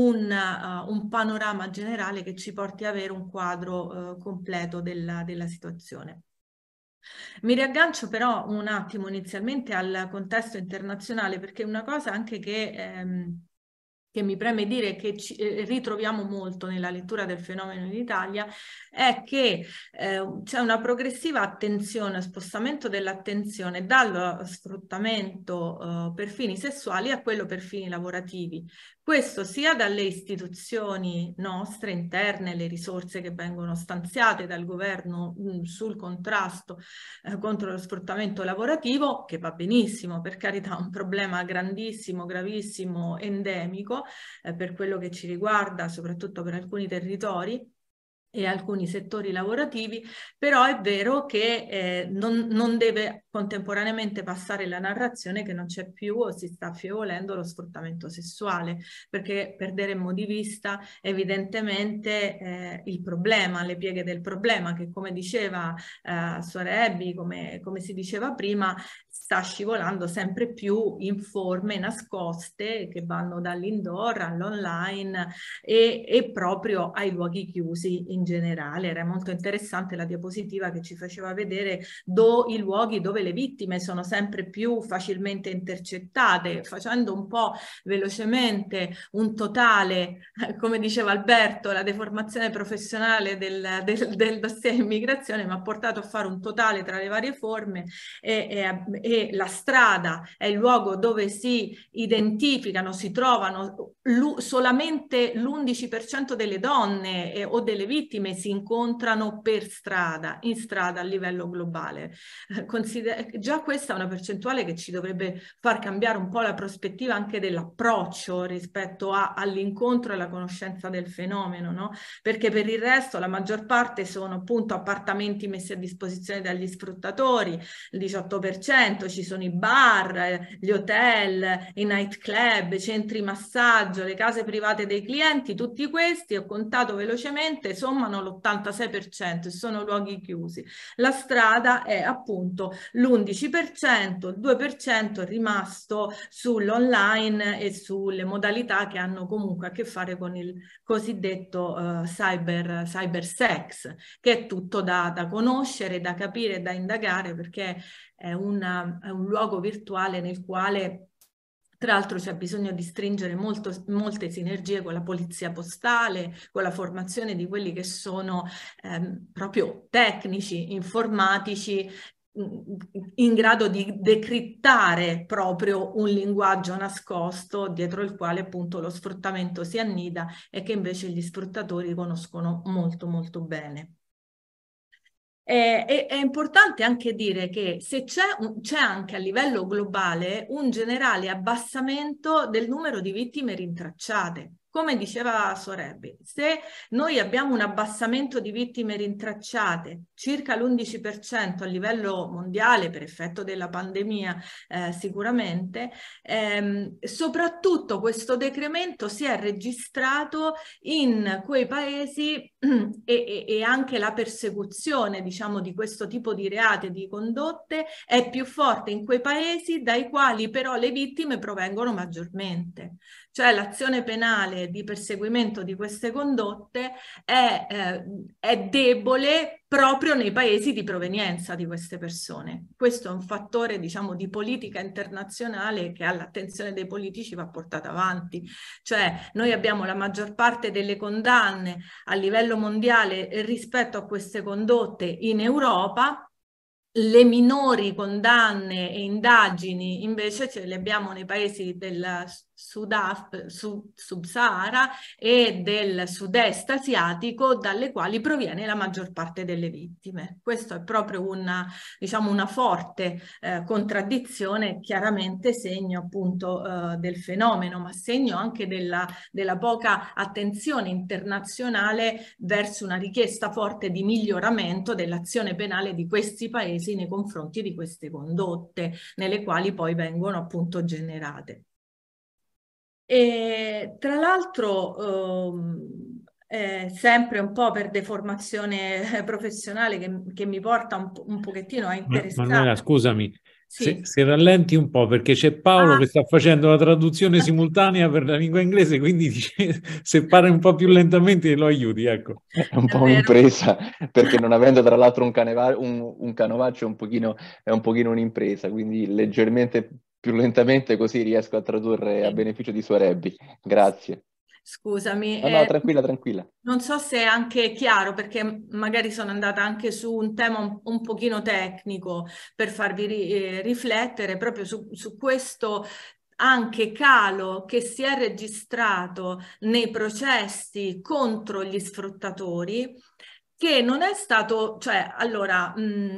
un panorama generale che ci porti a avere un quadro completo della situazione. Mi riaggancio però un attimo inizialmente al contesto internazionale, perché una cosa anche che mi preme dire che ritroviamo molto nella lettura del fenomeno in Italia è che c'è una progressiva attenzione, spostamento dell'attenzione dallo sfruttamento per fini sessuali a quello per fini lavorativi. Questo sia dalle istituzioni nostre interne, le risorse che vengono stanziate dal governo sul contrasto contro lo sfruttamento lavorativo, che va benissimo, per carità, un problema grandissimo, gravissimo, endemico, per quello che ci riguarda, soprattutto per alcuni territori e alcuni settori lavorativi, però è vero che non deve contemporaneamente passare la narrazione che non c'è più o si sta affievolendo lo sfruttamento sessuale, perché perderemmo di vista evidentemente il problema, le pieghe del problema, che come diceva Suor Ebbie, come si diceva prima, sta scivolando sempre più in forme nascoste che vanno dall'indoor all'online e proprio ai luoghi chiusi in generale. Era molto interessante la diapositiva che ci faceva vedere i luoghi dove le vittime sono sempre più facilmente intercettate, facendo un po' velocemente un totale, come diceva Alberto, la deformazione professionale del dossier immigrazione mi ha portato a fare un totale tra le varie forme e la strada è il luogo dove si identificano, si trovano solamente l'11% delle donne o delle vittime si incontrano per strada, in strada a livello globale. Già questa è una percentuale che ci dovrebbe far cambiare un po' la prospettiva anche dell'approccio rispetto all'incontro e alla conoscenza del fenomeno, no? Perché per il resto la maggior parte sono appunto appartamenti messi a disposizione dagli sfruttatori, il 18%, ci sono i bar, gli hotel, i nightclub, i centri massaggio, le case private dei clienti, tutti questi, ho contato velocemente, sommano l'86% e sono luoghi chiusi. La strada è appunto l'11%, il 2% è rimasto sull'online e sulle modalità che hanno comunque a che fare con il cosiddetto cyber sex, che è tutto da conoscere, da capire, da indagare, perché è un luogo virtuale nel quale tra l'altro c'è bisogno di stringere molte sinergie con la polizia postale, con la formazione di quelli che sono proprio tecnici, informatici, in grado di decrittare proprio un linguaggio nascosto dietro il quale appunto lo sfruttamento si annida e che invece gli sfruttatori conoscono molto molto bene. È importante anche dire che se c'è anche a livello globale un generale abbassamento del numero di vittime rintracciate. Come diceva Suor Ebbie, se noi abbiamo un abbassamento di vittime rintracciate, circa l'11% a livello mondiale per effetto della pandemia sicuramente, soprattutto questo decremento si è registrato in quei paesi e anche la persecuzione, diciamo, di questo tipo di reati e di condotte è più forte in quei paesi dai quali però le vittime provengono maggiormente. Cioè l'azione penale di perseguimento di queste condotte è debole proprio nei paesi di provenienza di queste persone. Questo è un fattore, diciamo, di politica internazionale che all'attenzione dei politici va portata avanti. Cioè noi abbiamo la maggior parte delle condanne a livello mondiale rispetto a queste condotte in Europa. Le minori condanne e indagini invece ce le abbiamo nei paesi sub-Sahara e del sud-est asiatico, dalle quali proviene la maggior parte delle vittime. Questo è proprio una, diciamo, una forte contraddizione, chiaramente segno appunto del fenomeno, ma segno anche della poca attenzione internazionale verso una richiesta forte di miglioramento dell'azione penale di questi paesi nei confronti di queste condotte, nelle quali poi vengono appunto generate. E tra l'altro sempre un po' per deformazione professionale che mi porta un pochettino a interessare. Manuela, scusami, sì. se rallenti un po', perché c'è Paolo che sta facendo la traduzione simultanea per la lingua inglese, quindi dice, se parli un po' più lentamente lo aiuti, ecco. È un po' un'impresa, perché non avendo tra l'altro un canovaccio è un pochino un'impresa, quindi leggermente più lentamente, così riesco a tradurre a beneficio di Suorebbi. Grazie. Scusami. No, tranquilla, tranquilla. Non so se è anche chiaro, perché magari sono andata anche su un tema un pochino tecnico per farvi riflettere proprio su questo anche calo che si è registrato nei processi contro gli sfruttatori, che non è stato, cioè, allora,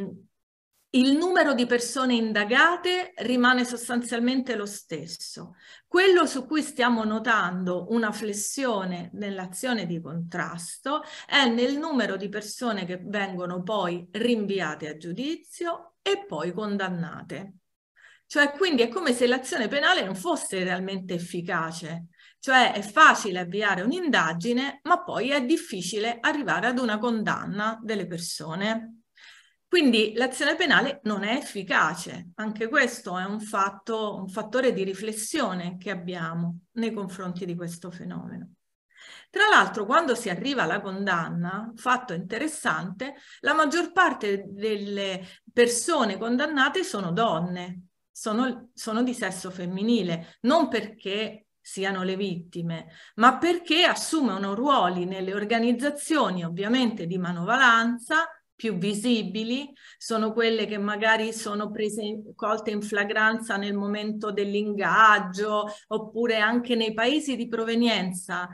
il numero di persone indagate rimane sostanzialmente lo stesso. Quello su cui stiamo notando una flessione nell'azione di contrasto è nel numero di persone che vengono poi rinviate a giudizio e poi condannate. Cioè, quindi è come se l'azione penale non fosse realmente efficace. Cioè è facile avviare un'indagine, ma poi è difficile arrivare ad una condanna delle persone. Quindi l'azione penale non è efficace, anche questo è un fattore di riflessione che abbiamo nei confronti di questo fenomeno. Tra l'altro, quando si arriva alla condanna, fatto interessante, la maggior parte delle persone condannate sono donne, sono di sesso femminile, non perché siano le vittime, ma perché assumono ruoli nelle organizzazioni ovviamente di manovalanza, più visibili, sono quelle che magari sono colte in flagranza nel momento dell'ingaggio, oppure anche nei paesi di provenienza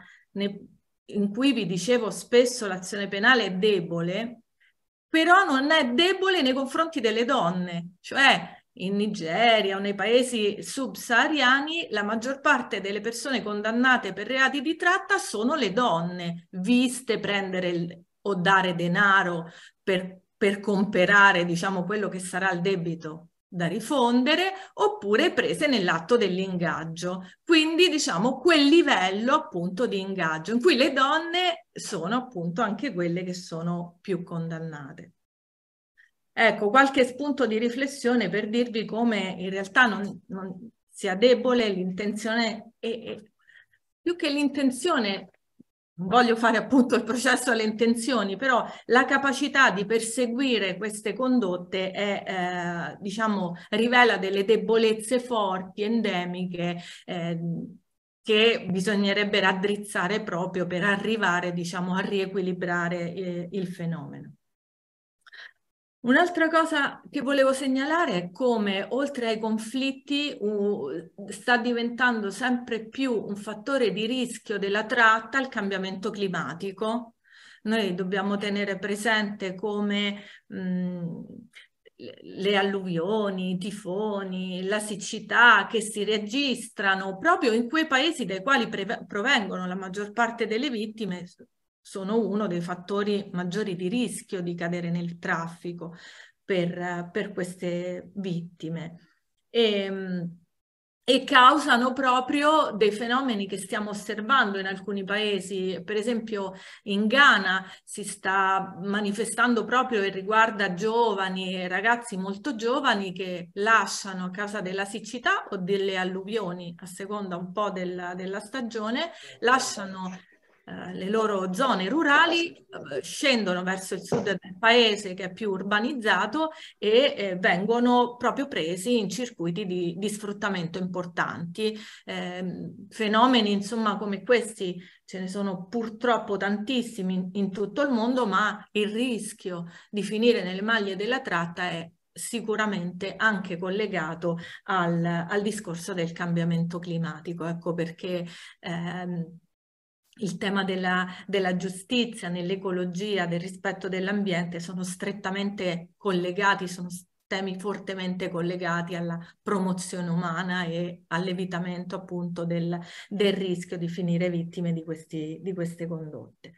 in cui vi dicevo spesso l'azione penale è debole, però non è debole nei confronti delle donne, cioè in Nigeria o nei paesi subsahariani la maggior parte delle persone condannate per reati di tratta sono le donne, viste prendere o dare denaro per comprare, diciamo, quello che sarà il debito da rifondere, oppure prese nell'atto dell'ingaggio. Quindi, diciamo, quel livello appunto di ingaggio, in cui le donne sono appunto anche quelle che sono più condannate. Ecco, qualche spunto di riflessione per dirvi come in realtà non sia debole l'intenzione, e più che l'intenzione, non voglio fare appunto il processo alle intenzioni, però la capacità di perseguire queste condotte è, diciamo, rivela delle debolezze forti, endemiche, che bisognerebbe raddrizzare proprio per arrivare, diciamo, a riequilibrare il fenomeno. Un'altra cosa che volevo segnalare è come, oltre ai conflitti, sta diventando sempre più un fattore di rischio della tratta il cambiamento climatico. Noi dobbiamo tenere presente come le alluvioni, i tifoni, la siccità che si registrano proprio in quei paesi dai quali provengono la maggior parte delle vittime, sono uno dei fattori maggiori di rischio di cadere nel traffico per queste vittime. E causano proprio dei fenomeni che stiamo osservando in alcuni paesi. Per esempio in Ghana si sta manifestando proprio e riguarda giovani, ragazzi molto giovani che lasciano a causa della siccità o delle alluvioni, a seconda un po' della stagione, lasciano le loro zone rurali, scendono verso il sud del paese che è più urbanizzato e vengono proprio presi in circuiti di sfruttamento importanti. Fenomeni insomma come questi ce ne sono purtroppo tantissimi in tutto il mondo, ma il rischio di finire nelle maglie della tratta è sicuramente anche collegato al discorso del cambiamento climatico. Ecco perché il tema della giustizia, nell'ecologia, del rispetto dell'ambiente sono strettamente collegati, sono temi fortemente collegati alla promozione umana e all'evitamento appunto del rischio di finire vittime di queste condotte.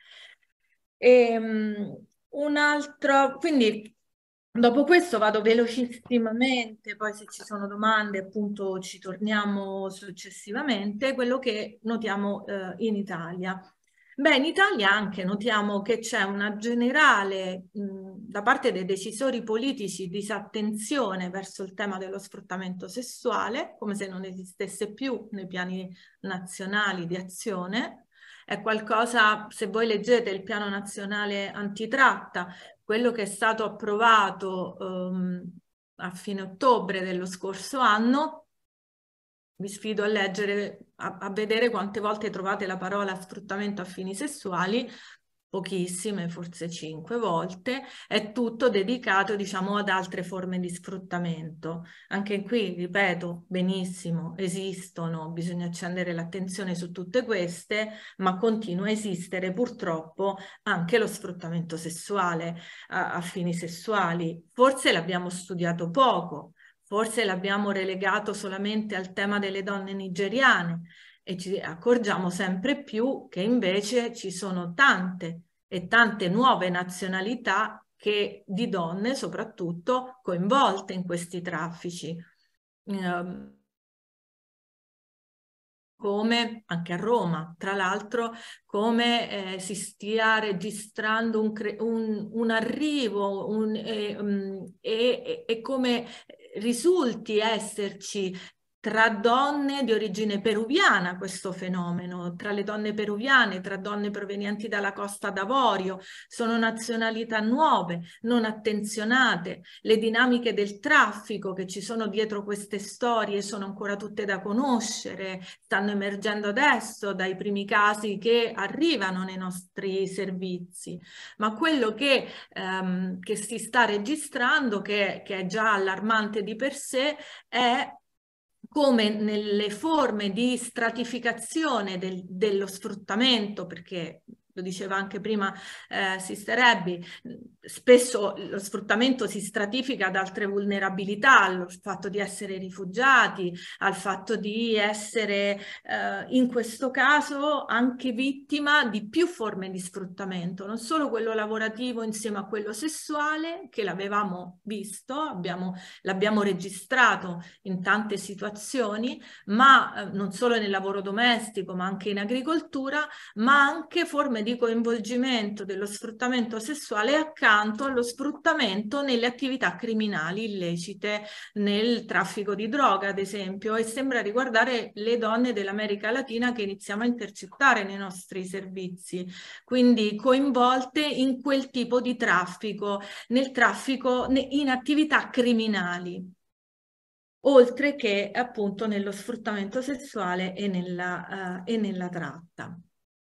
Un altro, quindi dopo questo vado velocissimamente, poi se ci sono domande appunto ci torniamo successivamente. Quello che notiamo in Italia. Beh, in Italia anche notiamo che c'è una generale, da parte dei decisori politici, disattenzione verso il tema dello sfruttamento sessuale, come se non esistesse più nei piani nazionali di azione. È qualcosa, se voi leggete il piano nazionale antitratta, quello che è stato approvato a fine ottobre dello scorso anno, vi sfido a leggere, a vedere quante volte trovate la parola sfruttamento a fini sessuali, pochissime, forse 5 volte, è tutto dedicato, diciamo, ad altre forme di sfruttamento. Anche qui, ripeto, benissimo, esistono, bisogna accendere l'attenzione su tutte queste, ma continua a esistere purtroppo anche lo sfruttamento sessuale a fini sessuali. Forse l'abbiamo studiato poco, forse l'abbiamo relegato solamente al tema delle donne nigeriane, e ci accorgiamo sempre più che invece ci sono tante e tante nuove nazionalità di donne soprattutto coinvolte in questi traffici. Come anche a Roma, tra l'altro, come si stia registrando un arrivo e come risulti esserci tra donne di origine peruviana questo fenomeno, tra le donne peruviane, tra donne provenienti dalla Costa d'Avorio. Sono nazionalità nuove, non attenzionate. Le dinamiche del traffico che ci sono dietro queste storie sono ancora tutte da conoscere, stanno emergendo adesso dai primi casi che arrivano nei nostri servizi. Ma quello che si sta registrando, che è già allarmante di per sé, è come nelle forme di stratificazione dello sfruttamento, perché lo diceva anche prima Sister Abby, spesso lo sfruttamento si stratifica ad altre vulnerabilità, al fatto di essere rifugiati, al fatto di essere in questo caso anche vittima di più forme di sfruttamento, non solo quello lavorativo insieme a quello sessuale, che l'avevamo visto, l'abbiamo registrato in tante situazioni, ma non solo nel lavoro domestico, ma anche in agricoltura, ma anche forme di coinvolgimento dello sfruttamento sessuale accanto allo sfruttamento nelle attività criminali illecite, nel traffico di droga ad esempio, e sembra riguardare le donne dell'America Latina che iniziamo a intercettare nei nostri servizi, quindi coinvolte in quel tipo di traffico, nel traffico in attività criminali, oltre che appunto nello sfruttamento sessuale e nella tratta.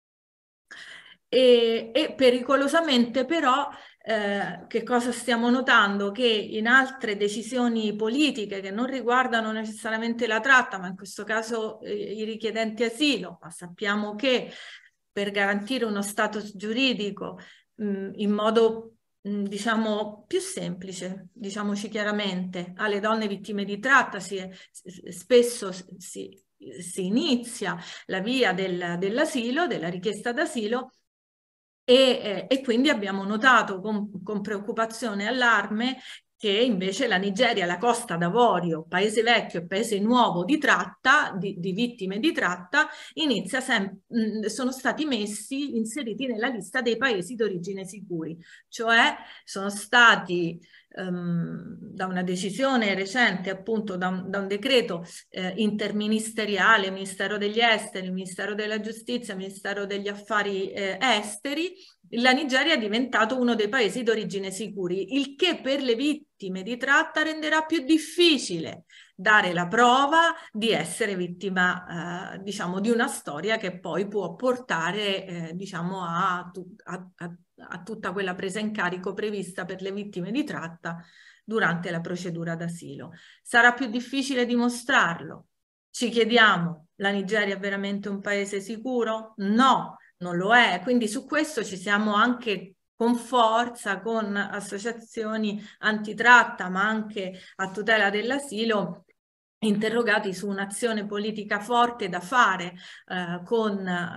E pericolosamente però che cosa stiamo notando? Che in altre decisioni politiche che non riguardano necessariamente la tratta, ma in questo caso i richiedenti asilo, ma sappiamo che per garantire uno status giuridico in modo diciamo più semplice, diciamoci chiaramente, alle donne vittime di tratta spesso si inizia la via dell'asilo, della richiesta d'asilo, e quindi abbiamo notato con preoccupazione e allarme che invece la Nigeria, la Costa d'Avorio, paese vecchio e paese nuovo di tratta, di vittime di tratta, sono stati inseriti nella lista dei paesi d'origine sicuri, cioè sono stati da una decisione recente, appunto da un decreto interministeriale, Ministero degli Esteri, Ministero della Giustizia, Ministero degli Affari Esteri, la Nigeria è diventato uno dei paesi d'origine sicuri, il che per le vittime di tratta renderà più difficile dare la prova di essere vittima, diciamo, di una storia che poi può portare, diciamo, a tutta quella presa in carico prevista per le vittime di tratta durante la procedura d'asilo. Sarà più difficile dimostrarlo? Ci chiediamo, la Nigeria è veramente un paese sicuro? No, non lo è. Quindi su questo ci siamo anche con forza, con associazioni antitratta, ma anche a tutela dell'asilo, interrogati su un'azione politica forte da fare con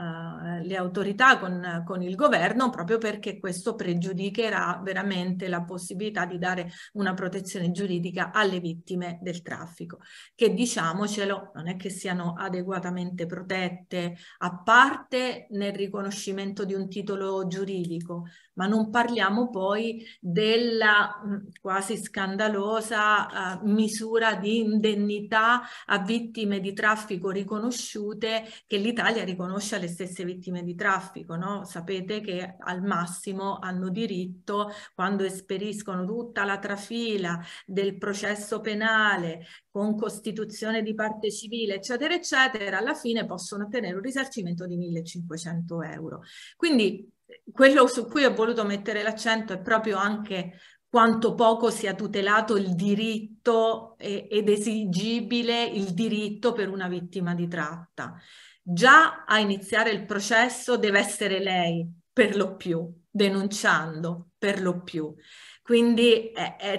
le autorità, con il governo, proprio perché questo pregiudicherà veramente la possibilità di dare una protezione giuridica alle vittime del traffico, che, diciamocelo, non è che siano adeguatamente protette, a parte nel riconoscimento di un titolo giuridico, ma non parliamo poi della quasi scandalosa misura di indennità a vittime di traffico riconosciute, che l'Italia riconosce alle stesse vittime di traffico, no? Sapete che al massimo hanno diritto, quando esperiscono tutta la trafila del processo penale con costituzione di parte civile, eccetera, eccetera, alla fine possono ottenere un risarcimento di 1.500 euro. Quindi quello su cui ho voluto mettere l'accento è proprio anche quanto poco sia tutelato il diritto ed esigibile il diritto per una vittima di tratta. Già a iniziare il processo deve essere lei, per lo più, denunciando, per lo più. Quindi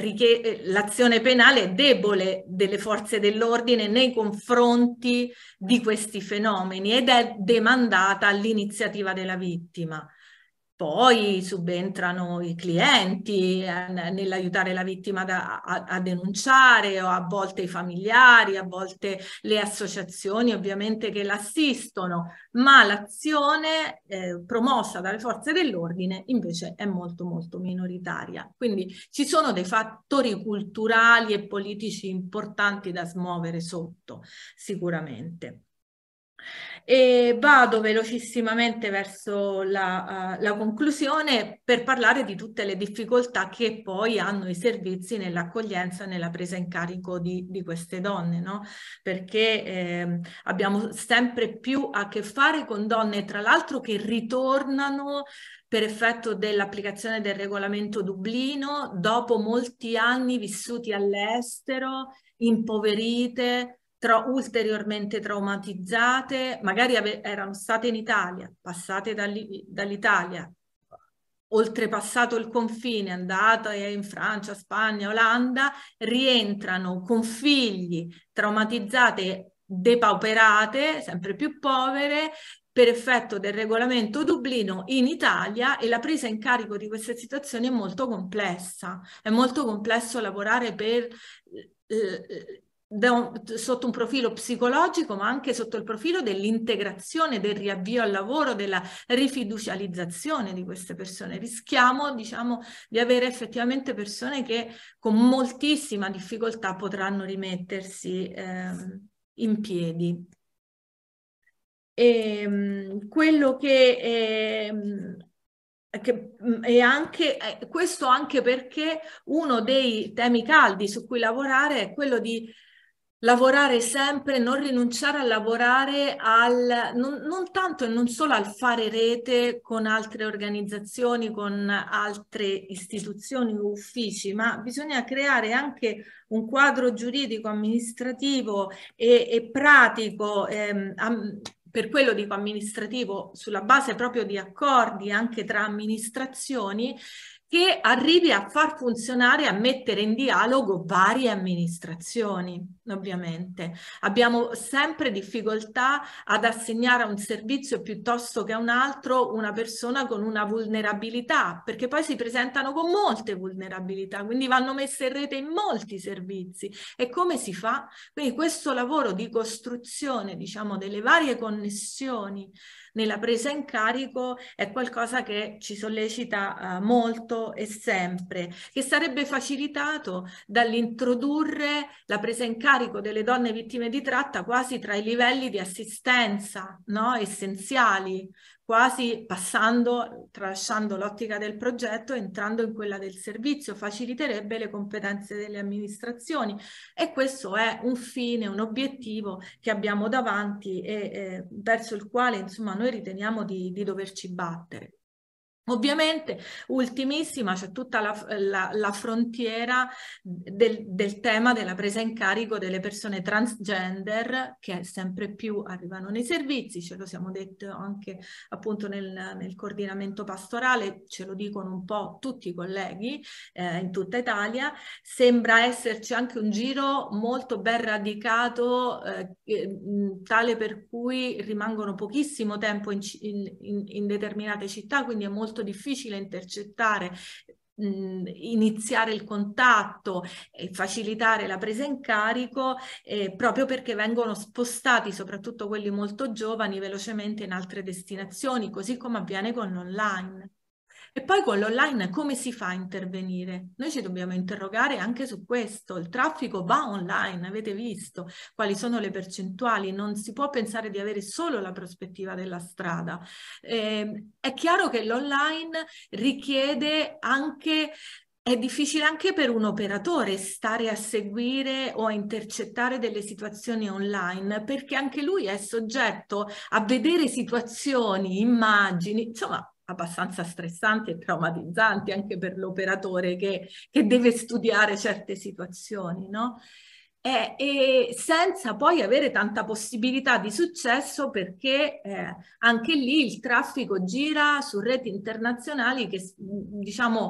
l'azione penale è debole delle forze dell'ordine nei confronti di questi fenomeni ed è demandata all'iniziativa della vittima. Poi subentrano i clienti nell'aiutare la vittima a denunciare, o a volte i familiari, a volte le associazioni ovviamente che l'assistono, ma l'azione promossa dalle forze dell'ordine invece è molto molto minoritaria. Quindi ci sono dei fattori culturali e politici importanti da smuovere sotto, sicuramente. E vado velocissimamente verso la conclusione per parlare di tutte le difficoltà che poi hanno i servizi nell'accoglienza e nella presa in carico di queste donne, no? Perché abbiamo sempre più a che fare con donne, tra l'altro, che ritornano per effetto dell'applicazione del regolamento Dublino dopo molti anni vissuti all'estero, impoverite, ulteriormente traumatizzate, magari erano state in Italia, passate dall'Italia, oltrepassato il confine, andate in Francia, Spagna, Olanda, rientrano con figli traumatizzate, depauperate, sempre più povere, per effetto del regolamento Dublino in Italia, e la presa in carico di queste situazioni è molto complessa. È molto complesso lavorare sotto un profilo psicologico, ma anche sotto il profilo dell'integrazione, del riavvio al lavoro, della rifiducializzazione di queste persone. Rischiamo, diciamo, di avere effettivamente persone che con moltissima difficoltà potranno rimettersi in piedi. Quello che è anche questo, anche perché uno dei temi caldi su cui lavorare è quello di lavorare sempre, non rinunciare a lavorare non tanto e non solo al fare rete con altre organizzazioni, con altre istituzioni o uffici, ma bisogna creare anche un quadro giuridico, amministrativo e pratico, per quello dico amministrativo, sulla base proprio di accordi anche tra amministrazioni, che arrivi a far funzionare, a mettere in dialogo varie amministrazioni, ovviamente. Abbiamo sempre difficoltà ad assegnare a un servizio piuttosto che a un altro una persona con una vulnerabilità, perché poi si presentano con molte vulnerabilità, quindi vanno messe in rete in molti servizi. E come si fa? Quindi questo lavoro di costruzione, diciamo, delle varie connessioni nella presa in carico è qualcosa che ci sollecita molto e sempre, che sarebbe facilitato dall'introdurre la presa in carico delle donne vittime di tratta quasi tra i livelli di assistenza, no? Essenziali, quasi tralasciando l'ottica del progetto, entrando in quella del servizio, faciliterebbe le competenze delle amministrazioni, e questo è un fine, un obiettivo che abbiamo davanti e verso il quale, insomma, noi riteniamo di doverci battere. Ovviamente, ultimissima, c'è tutta la frontiera del tema della presa in carico delle persone transgender, che sempre più arrivano nei servizi, ce lo siamo detto anche appunto nel coordinamento pastorale, ce lo dicono un po' tutti i colleghi in tutta Italia. Sembra esserci anche un giro molto ben radicato, tale per cui rimangono pochissimo tempo in determinate città, quindi è molto difficile intercettare, iniziare il contatto e facilitare la presa in carico, proprio perché vengono spostati, soprattutto quelli molto giovani, velocemente in altre destinazioni, così come avviene con l'online. E poi con l'online come si fa a intervenire? Noi ci dobbiamo interrogare anche su questo. Il traffico va online, avete visto quali sono le percentuali, non si può pensare di avere solo la prospettiva della strada. È chiaro che l'online richiede anche... È difficile anche per un operatore stare a seguire o a intercettare delle situazioni online, perché anche lui è soggetto a vedere situazioni, immagini, insomma, abbastanza stressanti e traumatizzanti anche per l'operatore che deve studiare certe situazioni, no? E senza poi avere tanta possibilità di successo, perché anche lì il traffico gira su reti internazionali che, diciamo,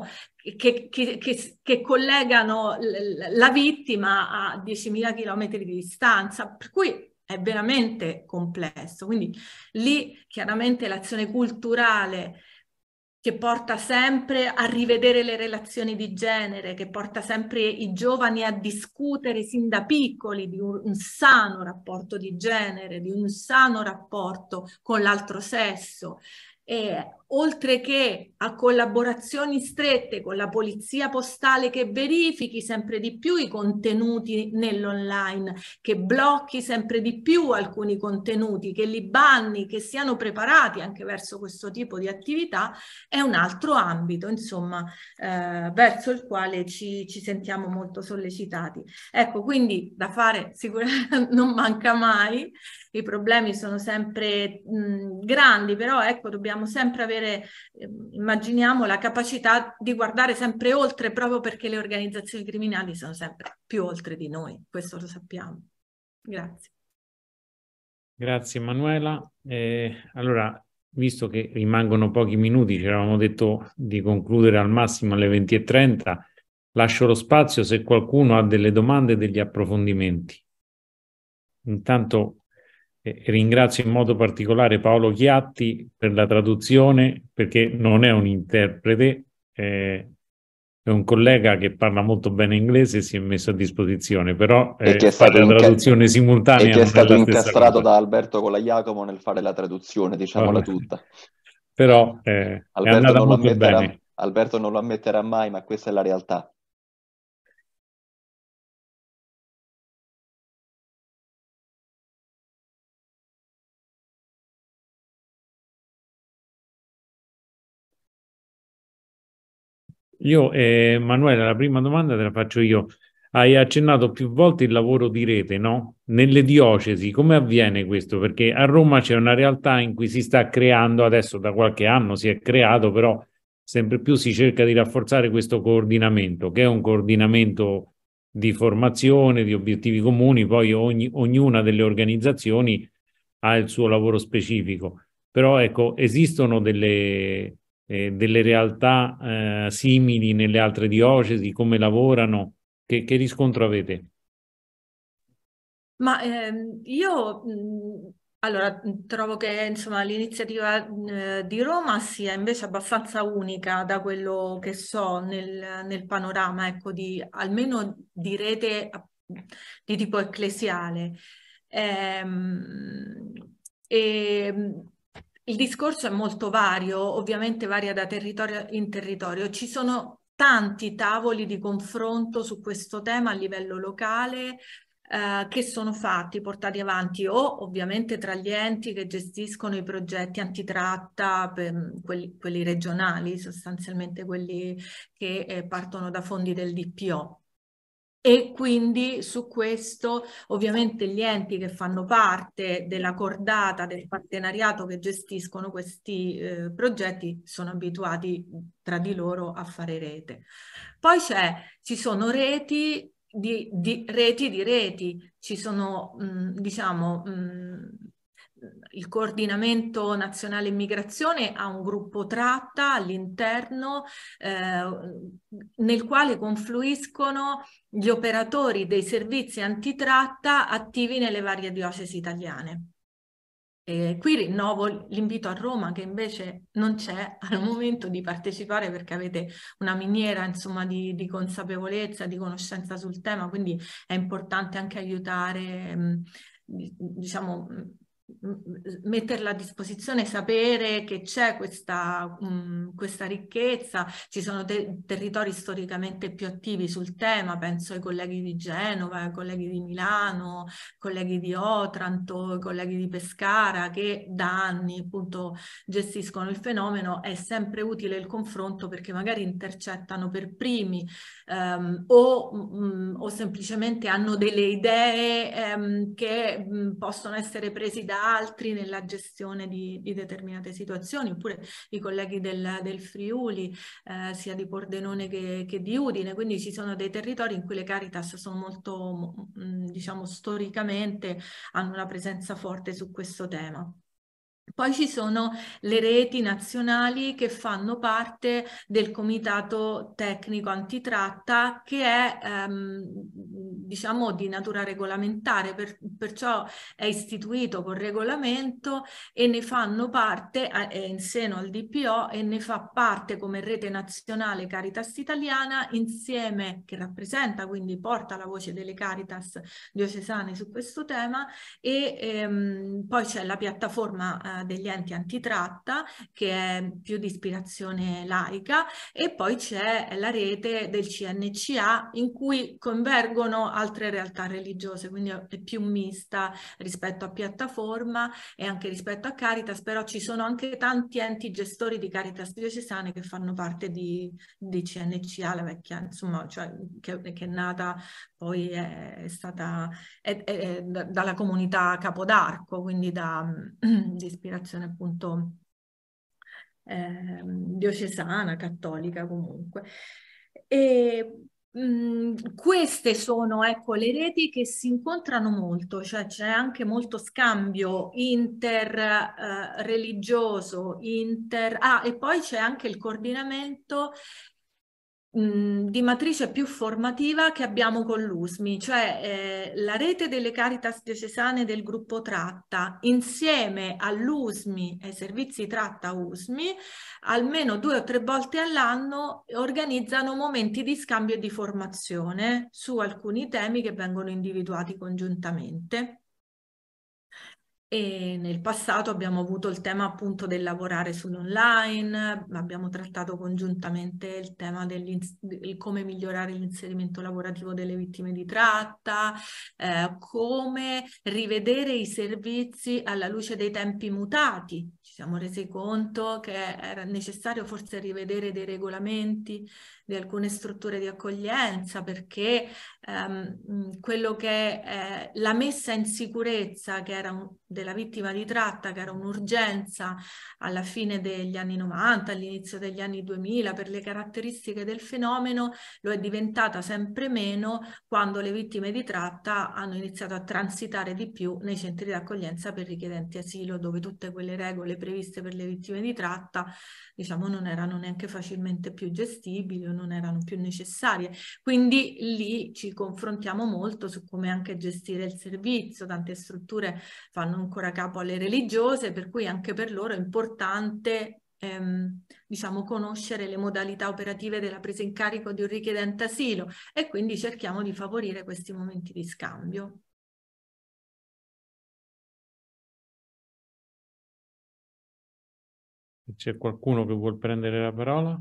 che collegano la vittima a 10.000 chilometri di distanza, per cui è veramente complesso. Quindi lì chiaramente l'azione culturale, che porta sempre a rivedere le relazioni di genere, che porta sempre i giovani a discutere sin da piccoli di un sano rapporto di genere, di un sano rapporto con l'altro sesso, oltre che a collaborazioni strette con la polizia postale che verifichi sempre di più i contenuti nell'online, che blocchi sempre di più alcuni contenuti, che li banni, che siano preparati anche verso questo tipo di attività, è un altro ambito, insomma, verso il quale ci sentiamo molto sollecitati. Ecco, quindi da fare sicuramente non manca mai, i problemi sono sempre grandi, però ecco, dobbiamo sempre avere, immaginiamo, la capacità di guardare sempre oltre, proprio perché le organizzazioni criminali sono sempre più oltre di noi, questo lo sappiamo. Grazie. Grazie Emanuela. Allora, visto che rimangono pochi minuti, ci eravamo detto di concludere al massimo alle 20:30, lascio lo spazio se qualcuno ha delle domande e degli approfondimenti. Intanto ringrazio in modo particolare Paolo Chiatti per la traduzione, perché non è un interprete, è un collega che parla molto bene inglese e si è messo a disposizione, però fare la traduzione simultanea e che è stato incastrato cosa. da Alberto Colajacomo nel fare la traduzione, diciamola tutta. Però è andata molto bene. Alberto non lo ammetterà mai, ma questa è la realtà. Io, Manuela, la prima domanda te la faccio io. Hai accennato più volte il lavoro di rete, no? Nelle diocesi, come avviene questo? Perché a Roma c'è una realtà in cui si sta creando, adesso da qualche anno si è creato, però sempre più si cerca di rafforzare questo coordinamento, che è un coordinamento di formazione, di obiettivi comuni, poi ognuna delle organizzazioni ha il suo lavoro specifico. Però ecco, esistono delle realtà simili nelle altre diocesi, come lavorano, che riscontro avete? Ma io allora trovo che insomma l'iniziativa di Roma sia invece abbastanza unica da quello che so nel panorama, ecco, almeno di rete di tipo ecclesiale. Il discorso è molto vario, ovviamente varia da territorio in territorio. Ci sono tanti tavoli di confronto su questo tema a livello locale, che sono fatti, portati avanti o ovviamente tra gli enti che gestiscono i progetti antitratta, quelli regionali, sostanzialmente quelli che partono da fondi del DPO. E quindi su questo ovviamente gli enti che fanno parte della cordata, del partenariato che gestiscono questi progetti sono abituati tra di loro a fare rete. Poi ci sono reti di reti, ci sono diciamo il coordinamento nazionale immigrazione ha un gruppo tratta all'interno nel quale confluiscono gli operatori dei servizi antitratta attivi nelle varie diocesi italiane. Qui rinnovo l'invito a Roma, che invece non c'è al momento, di partecipare, perché avete una miniera, insomma, di consapevolezza, di conoscenza sul tema, quindi è importante anche aiutare, diciamo, metterla a disposizione, sapere che c'è questa ricchezza. Ci sono territori storicamente più attivi sul tema, penso ai colleghi di Genova, ai colleghi di Milano, colleghi di Otranto, colleghi di Pescara, che da anni appunto gestiscono il fenomeno. È sempre utile il confronto, perché magari intercettano per primi o semplicemente hanno delle idee che possono essere presi da altri nella gestione di determinate situazioni, oppure i colleghi del Friuli, sia di Pordenone che di Udine. Quindi ci sono dei territori in cui le Caritas sono molto, diciamo, storicamente hanno una presenza forte su questo tema. Poi ci sono le reti nazionali che fanno parte del Comitato Tecnico Antitratta, che è diciamo di natura regolamentare, perciò è istituito con regolamento e ne fanno parte, è in seno al DPO e ne fa parte come rete nazionale Caritas Italiana, insieme, che rappresenta, quindi porta la voce delle Caritas diocesane su questo tema, e poi c'è la piattaforma degli enti antitratta, che è più di ispirazione laica, e poi c'è la rete del CNCA, in cui convergono altre realtà religiose, quindi è più mista rispetto a piattaforma e anche rispetto a Caritas, però ci sono anche tanti enti gestori di Caritas diocesane che fanno parte di CNCA, la vecchia, insomma, cioè, che è nata, poi è stata dalla comunità Capodarco, quindi di ispirazione appunto diocesana, cattolica comunque. E queste sono, ecco, le reti che si incontrano molto, cioè c'è anche molto scambio interreligioso, e poi c'è anche il coordinamento di matrice più formativa che abbiamo con l'USMI, cioè la rete delle Caritas diocesane del gruppo tratta, insieme all'USMI e ai servizi tratta USMI, almeno 2 o 3 volte all'anno organizzano momenti di scambio e di formazione su alcuni temi che vengono individuati congiuntamente. E nel passato abbiamo avuto il tema appunto del lavorare sull'online, abbiamo trattato congiuntamente il tema del come migliorare l'inserimento lavorativo delle vittime di tratta, come rivedere i servizi alla luce dei tempi mutati. Ci siamo resi conto che era necessario forse rivedere dei regolamenti di alcune strutture di accoglienza, perché quello che è la messa in sicurezza che era della vittima di tratta, che era un'urgenza alla fine degli anni 90, all'inizio degli anni 2000, per le caratteristiche del fenomeno, lo è diventata sempre meno quando le vittime di tratta hanno iniziato a transitare di più nei centri di accoglienza per richiedenti asilo, dove tutte quelle regole previste per le vittime di tratta, diciamo, non erano neanche facilmente più gestibili o non erano più necessarie. Quindi lì ci confrontiamo molto su come anche gestire il servizio. Tante strutture fanno ancora capo alle religiose, per cui anche per loro è importante diciamo, conoscere le modalità operative della presa in carico di un richiedente asilo, e quindi cerchiamo di favorire questi momenti di scambio. C'è qualcuno che vuol prendere la parola?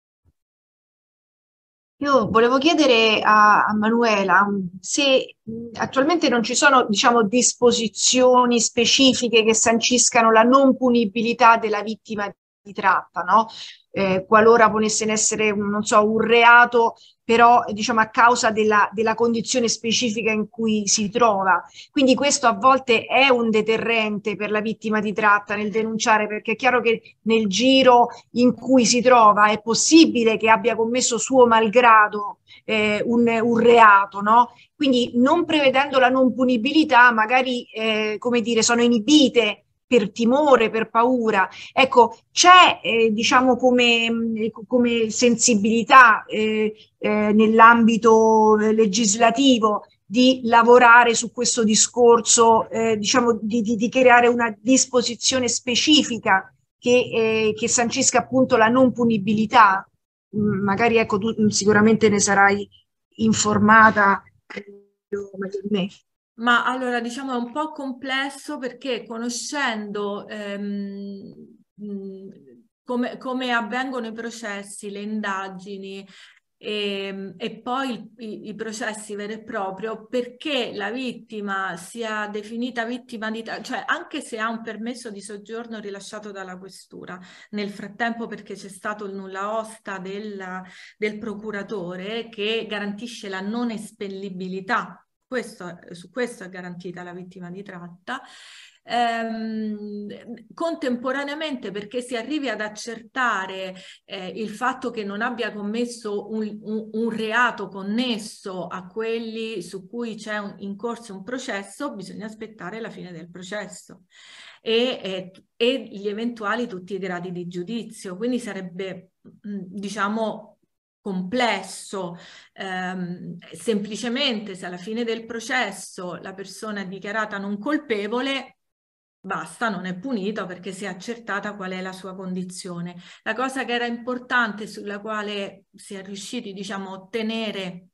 Io volevo chiedere a Manuela se attualmente non ci sono, diciamo, disposizioni specifiche che sanciscano la non punibilità della vittima di tratta, no? Qualora ponesse in essere, non so, un reato, però diciamo a causa della condizione specifica in cui si trova. Quindi questo a volte è un deterrente per la vittima di tratta nel denunciare, perché è chiaro che nel giro in cui si trova è possibile che abbia commesso suo malgrado un reato, no? Quindi non prevedendo la non punibilità, magari, come dire, sono inibite per timore, per paura. Ecco, c'è, diciamo, come sensibilità nell'ambito legislativo di lavorare su questo discorso, diciamo, di creare una disposizione specifica che sancisca appunto la non punibilità. Magari, ecco, tu sicuramente ne sarai informata meglio di me. Ma allora, diciamo, è un po' complesso perché conoscendo come avvengono i processi, le indagini e poi i processi veri e propri, perché la vittima sia definita vittima di, cioè anche se ha un permesso di soggiorno rilasciato dalla questura, nel frattempo perché c'è stato il nulla osta del procuratore che garantisce la non espellibilità. Su questo è garantita la vittima di tratta. Contemporaneamente, perché si arrivi ad accertare il fatto che non abbia commesso un reato connesso a quelli su cui c'è in corso un processo, bisogna aspettare la fine del processo e gli eventuali tutti i gradi di giudizio. Quindi sarebbe, diciamo, complesso. Semplicemente se alla fine del processo la persona è dichiarata non colpevole, basta, non è punito perché si è accertata qual è la sua condizione. La cosa che era importante, sulla quale si è riusciti, diciamo, a ottenere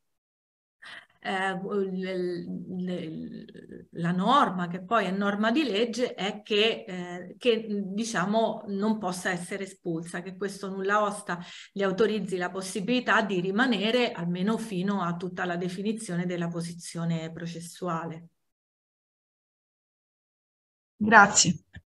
la norma, che poi è norma di legge, è che diciamo non possa essere espulsa, che questo nulla osta gli autorizzi la possibilità di rimanere almeno fino a tutta la definizione della posizione processuale. Grazie.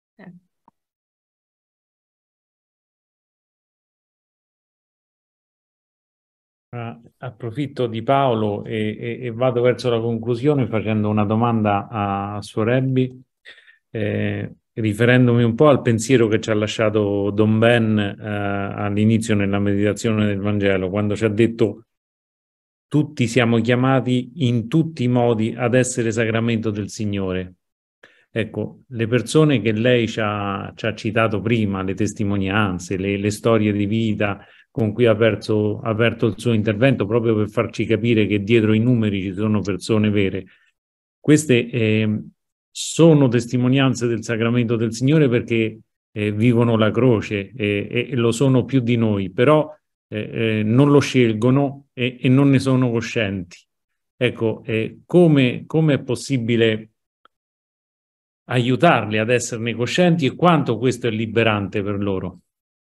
Approfitto di Paolo e vado verso la conclusione facendo una domanda a Suor riferendomi un po' al pensiero che ci ha lasciato Don Ben all'inizio nella meditazione del Vangelo, quando ci ha detto: tutti siamo chiamati in tutti i modi ad essere sacramento del Signore. Ecco, le persone che lei ci ha citato prima, le testimonianze, le storie di vita con cui ha aperto il suo intervento, proprio per farci capire che dietro i numeri ci sono persone vere. Queste sono testimonianze del sacramento del Signore perché vivono la croce e lo sono più di noi, però non lo scelgono e non ne sono coscienti. Ecco, come è possibile aiutarli ad esserne coscienti e quanto questo è liberante per loro?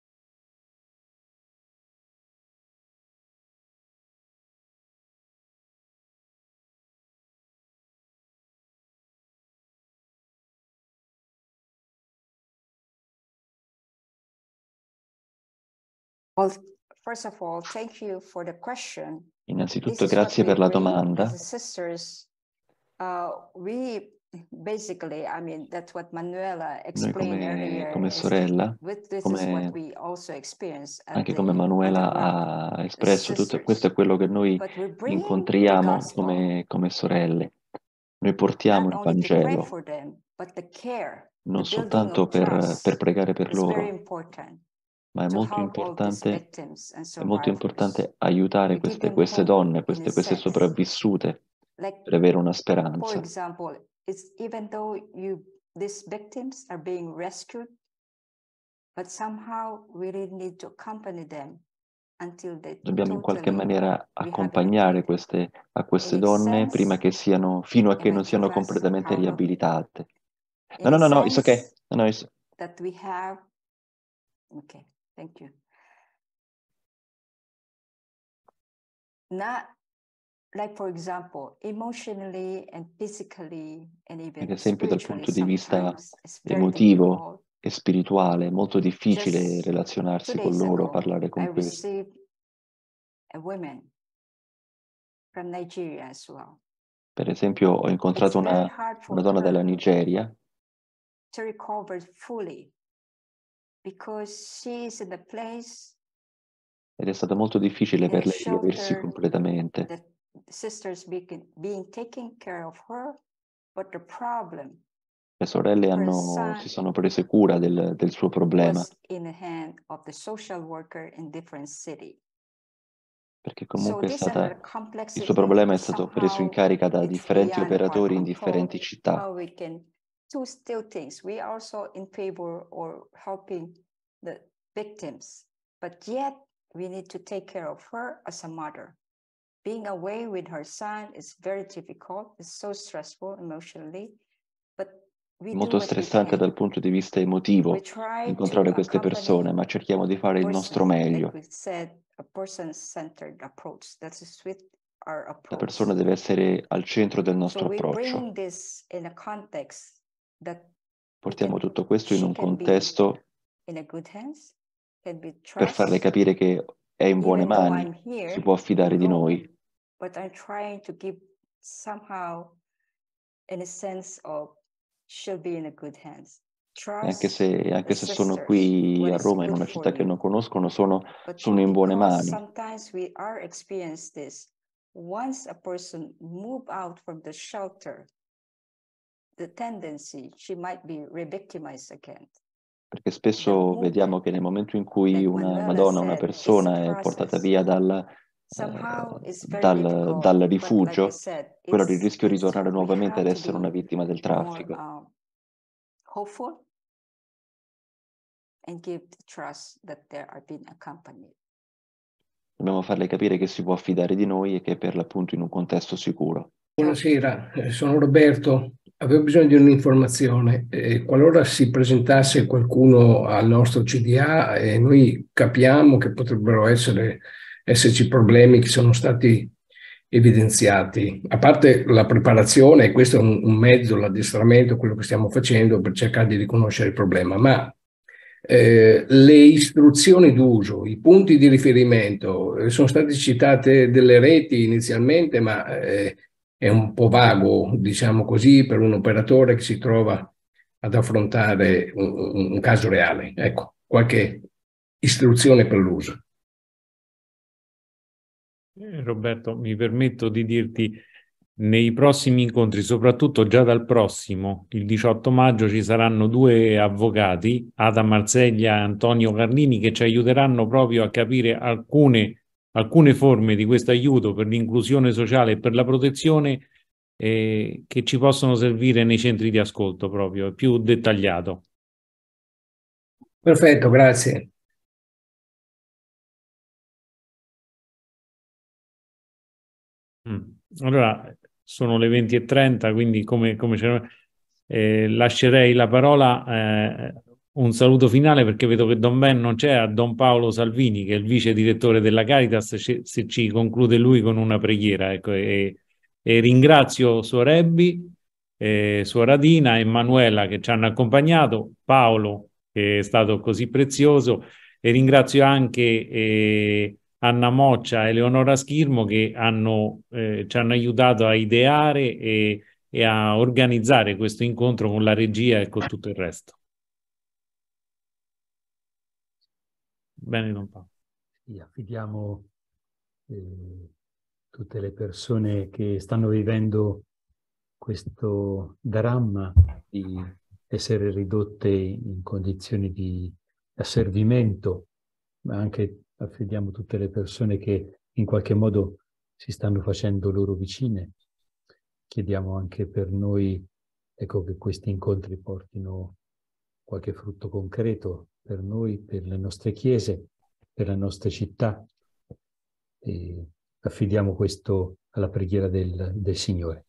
Well, first of all, thank you for the question. Innanzitutto grazie per la domanda. Basically, I mean, that's what Manuela Noi explained earlier. come sorella, anche come Manuela ha espresso, tutto questo è quello che noi incontriamo come sorelle. Noi portiamo il Vangelo, non soltanto per pregare per loro, ma è molto importante aiutare queste donne, queste sopravvissute, per avere una speranza. Even though these victims are being rescued, but somehow we really need to accompany them until they dobbiamo in qualche maniera accompagnare queste donne fino a che non siano completamente riabilitate. No, it's okay. No, it's... That we have. Okay, thank you. Like for example, emotionally and physically and even ad esempio dal punto di vista emotivo e spirituale, è molto difficile relazionarsi con loro, parlare con questi. Per esempio, ho incontrato una donna dalla Nigeria ed è stato molto difficile per lei riaversi completamente. Le sorelle si sono prese cura del suo problema, perché comunque il suo problema è stato preso in carica da differenti operatori in differenti città. Two still things. We are also in favor or helping the victims, but yet we need to take care of her as a mother. Being away with her son is very difficult. It's so stressful emotionally, but we molto stressante dal punto di vista emotivo incontrare queste persone, ma cerchiamo di fare il nostro meglio. La persona deve essere al centro del nostro approccio. Portiamo tutto questo in un contesto per farle capire che è in buone mani, si può affidare di noi. Anche se sono qui a Roma, in una città che non conoscono, sono in buone mani. Once a person move out from the shelter, the tendency she might be re-victimized again. Perché spesso vediamo che nel momento in cui una donna, una persona è portata via dal rifugio, quello il rischio di ritornare nuovamente ad essere una vittima del traffico. Hopeful and give the trust that they are being accompanied. Dobbiamo farle capire che si può affidare di noi e che è per l'appunto in un contesto sicuro. Buonasera, sono Roberto. Avevo bisogno di un'informazione. Qualora si presentasse qualcuno al nostro CDA e noi capiamo che potrebbero esserci problemi che sono stati evidenziati, a parte la preparazione, questo è un mezzo, l'addestramento, quello che stiamo facendo per cercare di riconoscere il problema, ma le istruzioni d'uso, i punti di riferimento, sono state citate delle reti inizialmente, ma è un po' vago, diciamo così, per un operatore che si trova ad affrontare un caso reale. Ecco, qualche istruzione per l'uso. Roberto, mi permetto di dirti, nei prossimi incontri, soprattutto già dal prossimo, il 18 maggio, ci saranno 2 avvocati, Ada Marseglia e Antonio Carlini, che ci aiuteranno proprio a capire alcune forme di questo aiuto per l'inclusione sociale e per la protezione che ci possono servire nei centri di ascolto, proprio più dettagliato. Perfetto, grazie. Allora, sono le 20:30, quindi lascerei la parola, un saluto finale, perché vedo che Don Ben non c'è, a Don Paolo Salvini, che è il vice direttore della Caritas, se ci conclude lui con una preghiera. Ecco, e ringrazio Suor Ebbi, Suor Adina e Manuela che ci hanno accompagnato, Paolo che è stato così prezioso, e ringrazio anche Anna Moccia e Eleonora Schirmo che ci hanno aiutato a ideare e a organizzare questo incontro con la regia e con tutto il resto. Bene, Don Paolo. Sì, affidiamo tutte le persone che stanno vivendo questo dramma di essere ridotte in condizioni di asservimento, ma anche affidiamo tutte le persone che in qualche modo si stanno facendo loro vicine. Chiediamo anche per noi, ecco, che questi incontri portino qualche frutto concreto per noi, per le nostre chiese, per la nostra città. E affidiamo questo alla preghiera del Signore.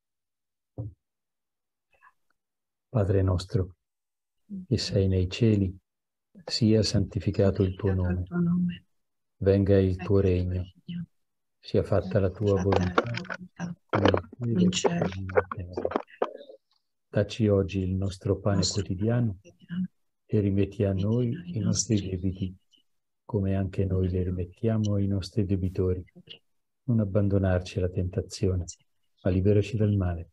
Padre nostro, che sei nei cieli, sia santificato il tuo nome. Venga il tuo regno, sia fatta la tua volontà, come in cielo. Dacci oggi il nostro pane quotidiano e rimetti a noi i nostri debiti, come anche noi li rimettiamo ai nostri debitori. Non abbandonarci alla tentazione, ma liberaci dal male.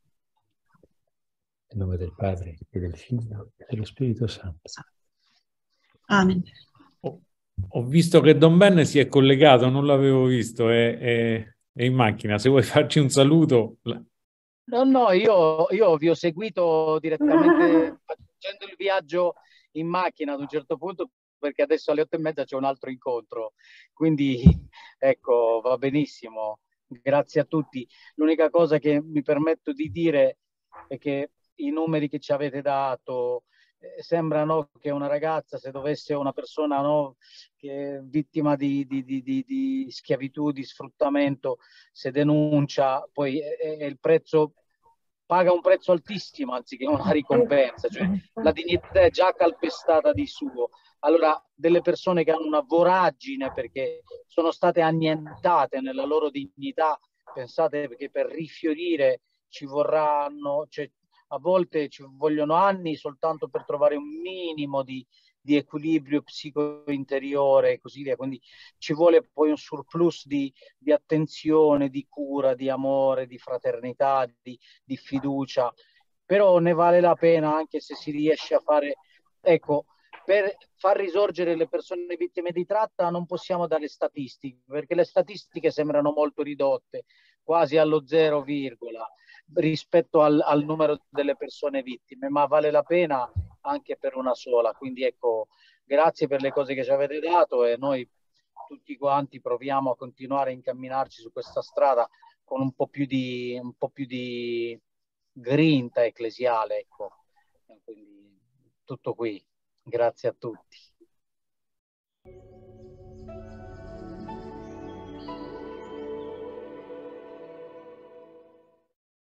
Nel nome del Padre, e del Figlio, e dello Spirito Santo. Amen. Ho visto che Don Ben si è collegato, non l'avevo visto, è in macchina. Se vuoi farci un saluto. No, io vi ho seguito direttamente facendo il viaggio in macchina ad un certo punto, perché adesso alle 8:30 c'è un altro incontro. Quindi, ecco, va benissimo. Grazie a tutti. L'unica cosa che mi permetto di dire è che i numeri che ci avete dato sembrano che una ragazza, se dovesse una persona, no, che è vittima di schiavitù, di sfruttamento, se denuncia, poi il prezzo paga un prezzo altissimo anziché una ricompensa, cioè la dignità è già calpestata di suo. Allora, delle persone che hanno una voragine perché sono state annientate nella loro dignità, pensate che per rifiorire ci vorranno, cioè, a volte ci vogliono anni soltanto per trovare un minimo di equilibrio psico-interiore e così via. Quindi ci vuole poi un surplus di attenzione, di cura, di amore, di fraternità, di fiducia. Però ne vale la pena anche se si riesce a fare, ecco, per far risorgere le persone vittime di tratta non possiamo dare statistiche, perché le statistiche sembrano molto ridotte, quasi allo 0, rispetto al numero delle persone vittime, ma vale la pena anche per una sola. Quindi ecco, grazie per le cose che ci avete dato e noi tutti quanti proviamo a continuare a incamminarci su questa strada con un po' più di grinta ecclesiale, ecco. Quindi tutto qui. Grazie a tutti.